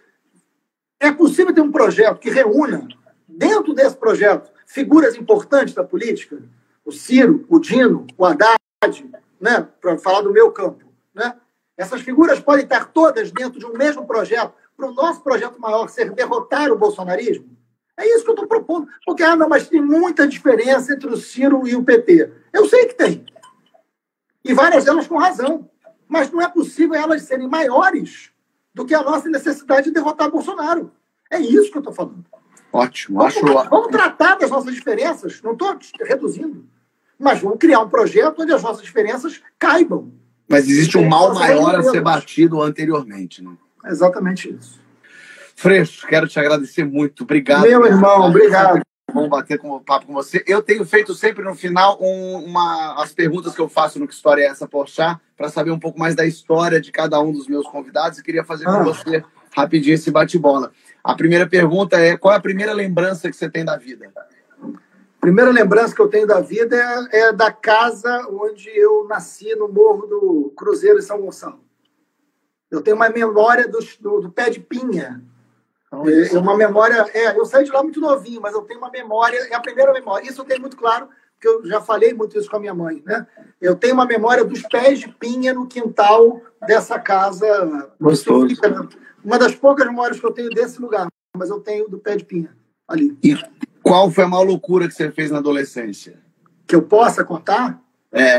É possível ter um projeto que reúna, dentro desse projeto, figuras importantes da política? O Ciro, o Dino, o Haddad, né? Para falar do meu campo. Né? Essas figuras podem estar todas dentro de um mesmo projeto, para o nosso projeto maior ser derrotar o bolsonarismo? É isso que eu estou propondo. Porque, ah, não, mas tem muita diferença entre o Ciro e o P T. Eu sei que tem. E várias delas com razão. Mas não é possível elas serem maiores do que a nossa necessidade de derrotar Bolsonaro. É isso que eu estou falando. Ótimo. Vamos, Acho... vamos tratar das nossas diferenças. Não estou reduzindo. Mas vamos criar um projeto onde as nossas diferenças caibam. Mas existe um mal maior a ser batido anteriormente, né? É exatamente isso. Freixo, quero te agradecer muito. Obrigado. Meu irmão, obrigado. Vamos bater com o papo com você. Eu tenho feito sempre no final um, uma, as perguntas que eu faço no Que História é Essa, Porchat, para saber um pouco mais da história de cada um dos meus convidados e queria fazer ah. com você rapidinho esse bate-bola. A primeira pergunta é: qual é a primeira lembrança que você tem da vida? A primeira lembrança que eu tenho da vida é, é da casa onde eu nasci, no Morro do Cruzeiro, em São Gonçalo. Eu tenho uma memória do, do, do pé de pinha. É uma memória... É, eu saí de lá muito novinho, mas eu tenho uma memória... É a primeira memória. Isso eu tenho muito claro, porque eu já falei muito isso com a minha mãe, né? Eu tenho uma memória dos pés de pinha no quintal dessa casa. Gostoso. Fica, uma das poucas memórias que eu tenho desse lugar, mas eu tenho do pé de pinha, ali. E qual foi a maior loucura que você fez na adolescência? Que eu possa contar? É.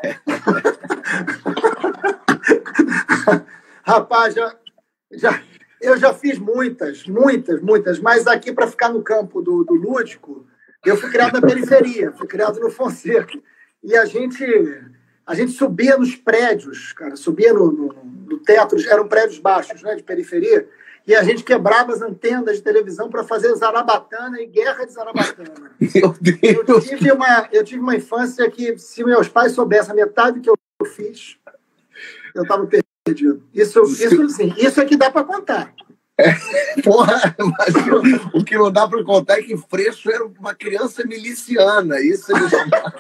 Rapaz, já, já, eu já fiz muitas, muitas, muitas, mas aqui para ficar no campo do, do lúdico, eu fui criado na periferia, fui criado no Fonseca. E a gente, a gente subia nos prédios, cara, subia no, no, no teto, eram prédios baixos, né, de periferia, e a gente quebrava as antenas de televisão para fazer zarabatana e guerra de zarabatana. Meu Deus! Eu tive, uma, eu tive uma infância que, se meus pais soubessem a metade que eu fiz, eu estava perdido. Isso, isso, sim, isso é que dá para contar. É, porra, mas o que não dá para contar é que Freixo era uma criança miliciana. Isso ele...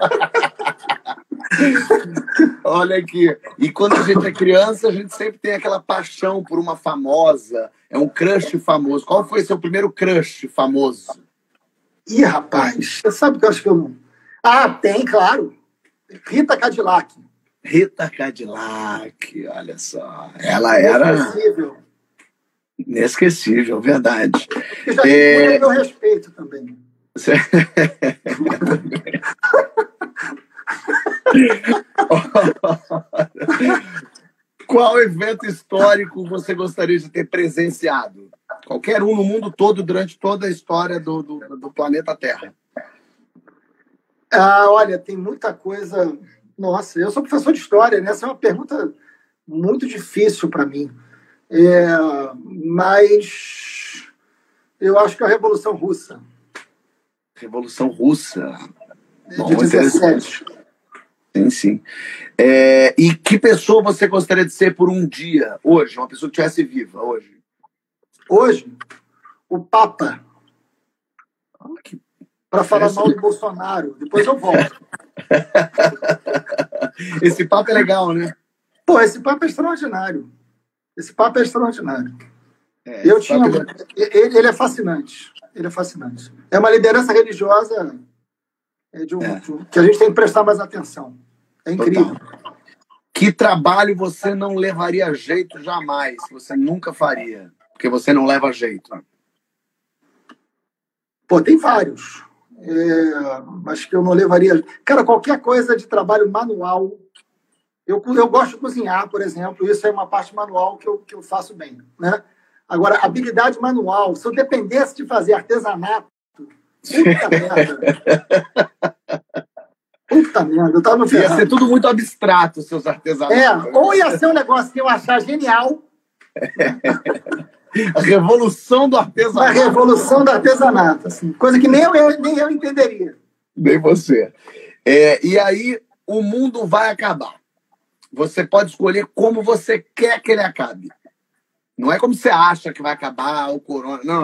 Olha aqui. E quando a gente é criança, a gente sempre tem aquela paixão por uma famosa. É um crush famoso. Qual foi seu primeiro crush famoso? Ih, rapaz, você sabe que eu acho que eu não... Ah, tem, claro. Rita Cadillac. Rita Cadillac, olha só. Ela era... Inesquecível. Inesquecível, verdade. Eu já é... tenho meu respeito também. Qual evento histórico você gostaria de ter presenciado? Qualquer um no mundo todo, durante toda a história do, do, do planeta Terra. Ah, olha, tem muita coisa... Nossa, eu sou professor de história, né? Essa é uma pergunta muito difícil para mim. É, mas eu acho que a Revolução Russa. Revolução Russa. De Bom, dezessete. Sim, sim. É, e que pessoa você gostaria de ser por um dia, hoje? Uma pessoa que estivesse viva, hoje? Hoje? O Papa. Ah, que... Para falar mal do Bolsonaro. Depois eu volto. Esse papo é legal, né? Pô, esse papo é extraordinário. Esse papo é extraordinário. É, eu tinha... é... ele, ele é fascinante. Ele é fascinante. É uma liderança religiosa de um, é. de um, que a gente tem que prestar mais atenção. É incrível. Total. Que trabalho você não levaria jeito jamais? Você nunca faria? Porque você não leva jeito. Pô, tem vários. É, mas que eu não levaria... Cara, qualquer coisa de trabalho manual... Eu, eu gosto de cozinhar, por exemplo. Isso é uma parte manual que eu, que eu faço bem, né? Agora, habilidade manual... Se eu dependesse de fazer artesanato... Puta merda! Puta merda, eu tava ferrado. Ia ser tudo muito abstrato, seus artesanatos. É, ou ia ser um negócio que eu achar genial... A revolução do artesanato. A revolução do artesanato, assim, coisa que nem eu, nem eu entenderia. Nem você. É, e aí, o mundo vai acabar. Você pode escolher como você quer que ele acabe. Não é como você acha que vai acabar o corona. Não.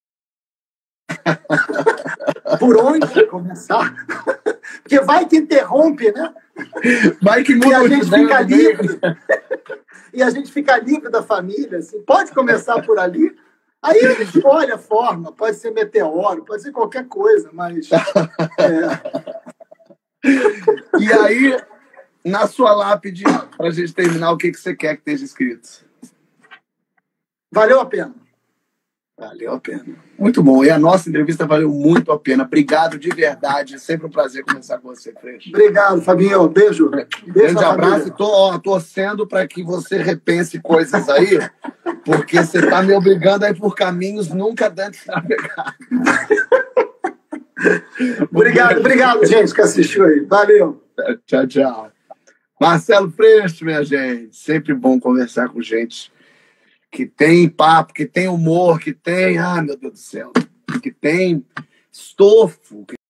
Por onde começar? Porque vai que interrompe, né? Vai que muda e a gente fica livre. E a gente fica livre da família. Assim. Pode começar por ali. Aí a gente escolhe a forma. Pode ser meteoro, pode ser qualquer coisa, mas... É... E aí, na sua lápide, para a gente terminar, o que, que você quer que esteja escrito? Valeu a pena. Valeu a pena. Muito bom. E a nossa entrevista valeu muito a pena. Obrigado de verdade. É sempre um prazer conversar com você, Freixo. Obrigado, Fabinho. Beijo. Beijo. Grande abraço. E tô ó, torcendo para que você repense coisas aí, porque você está me obrigando a ir por caminhos nunca antes navegados. Obrigado, obrigado, gente, que assistiu aí. Valeu. Tchau, tchau. Marcelo Freixo, minha gente. Sempre bom conversar com gente que tem papo, que tem humor, que tem... Ah, meu Deus do céu. Que tem estofo,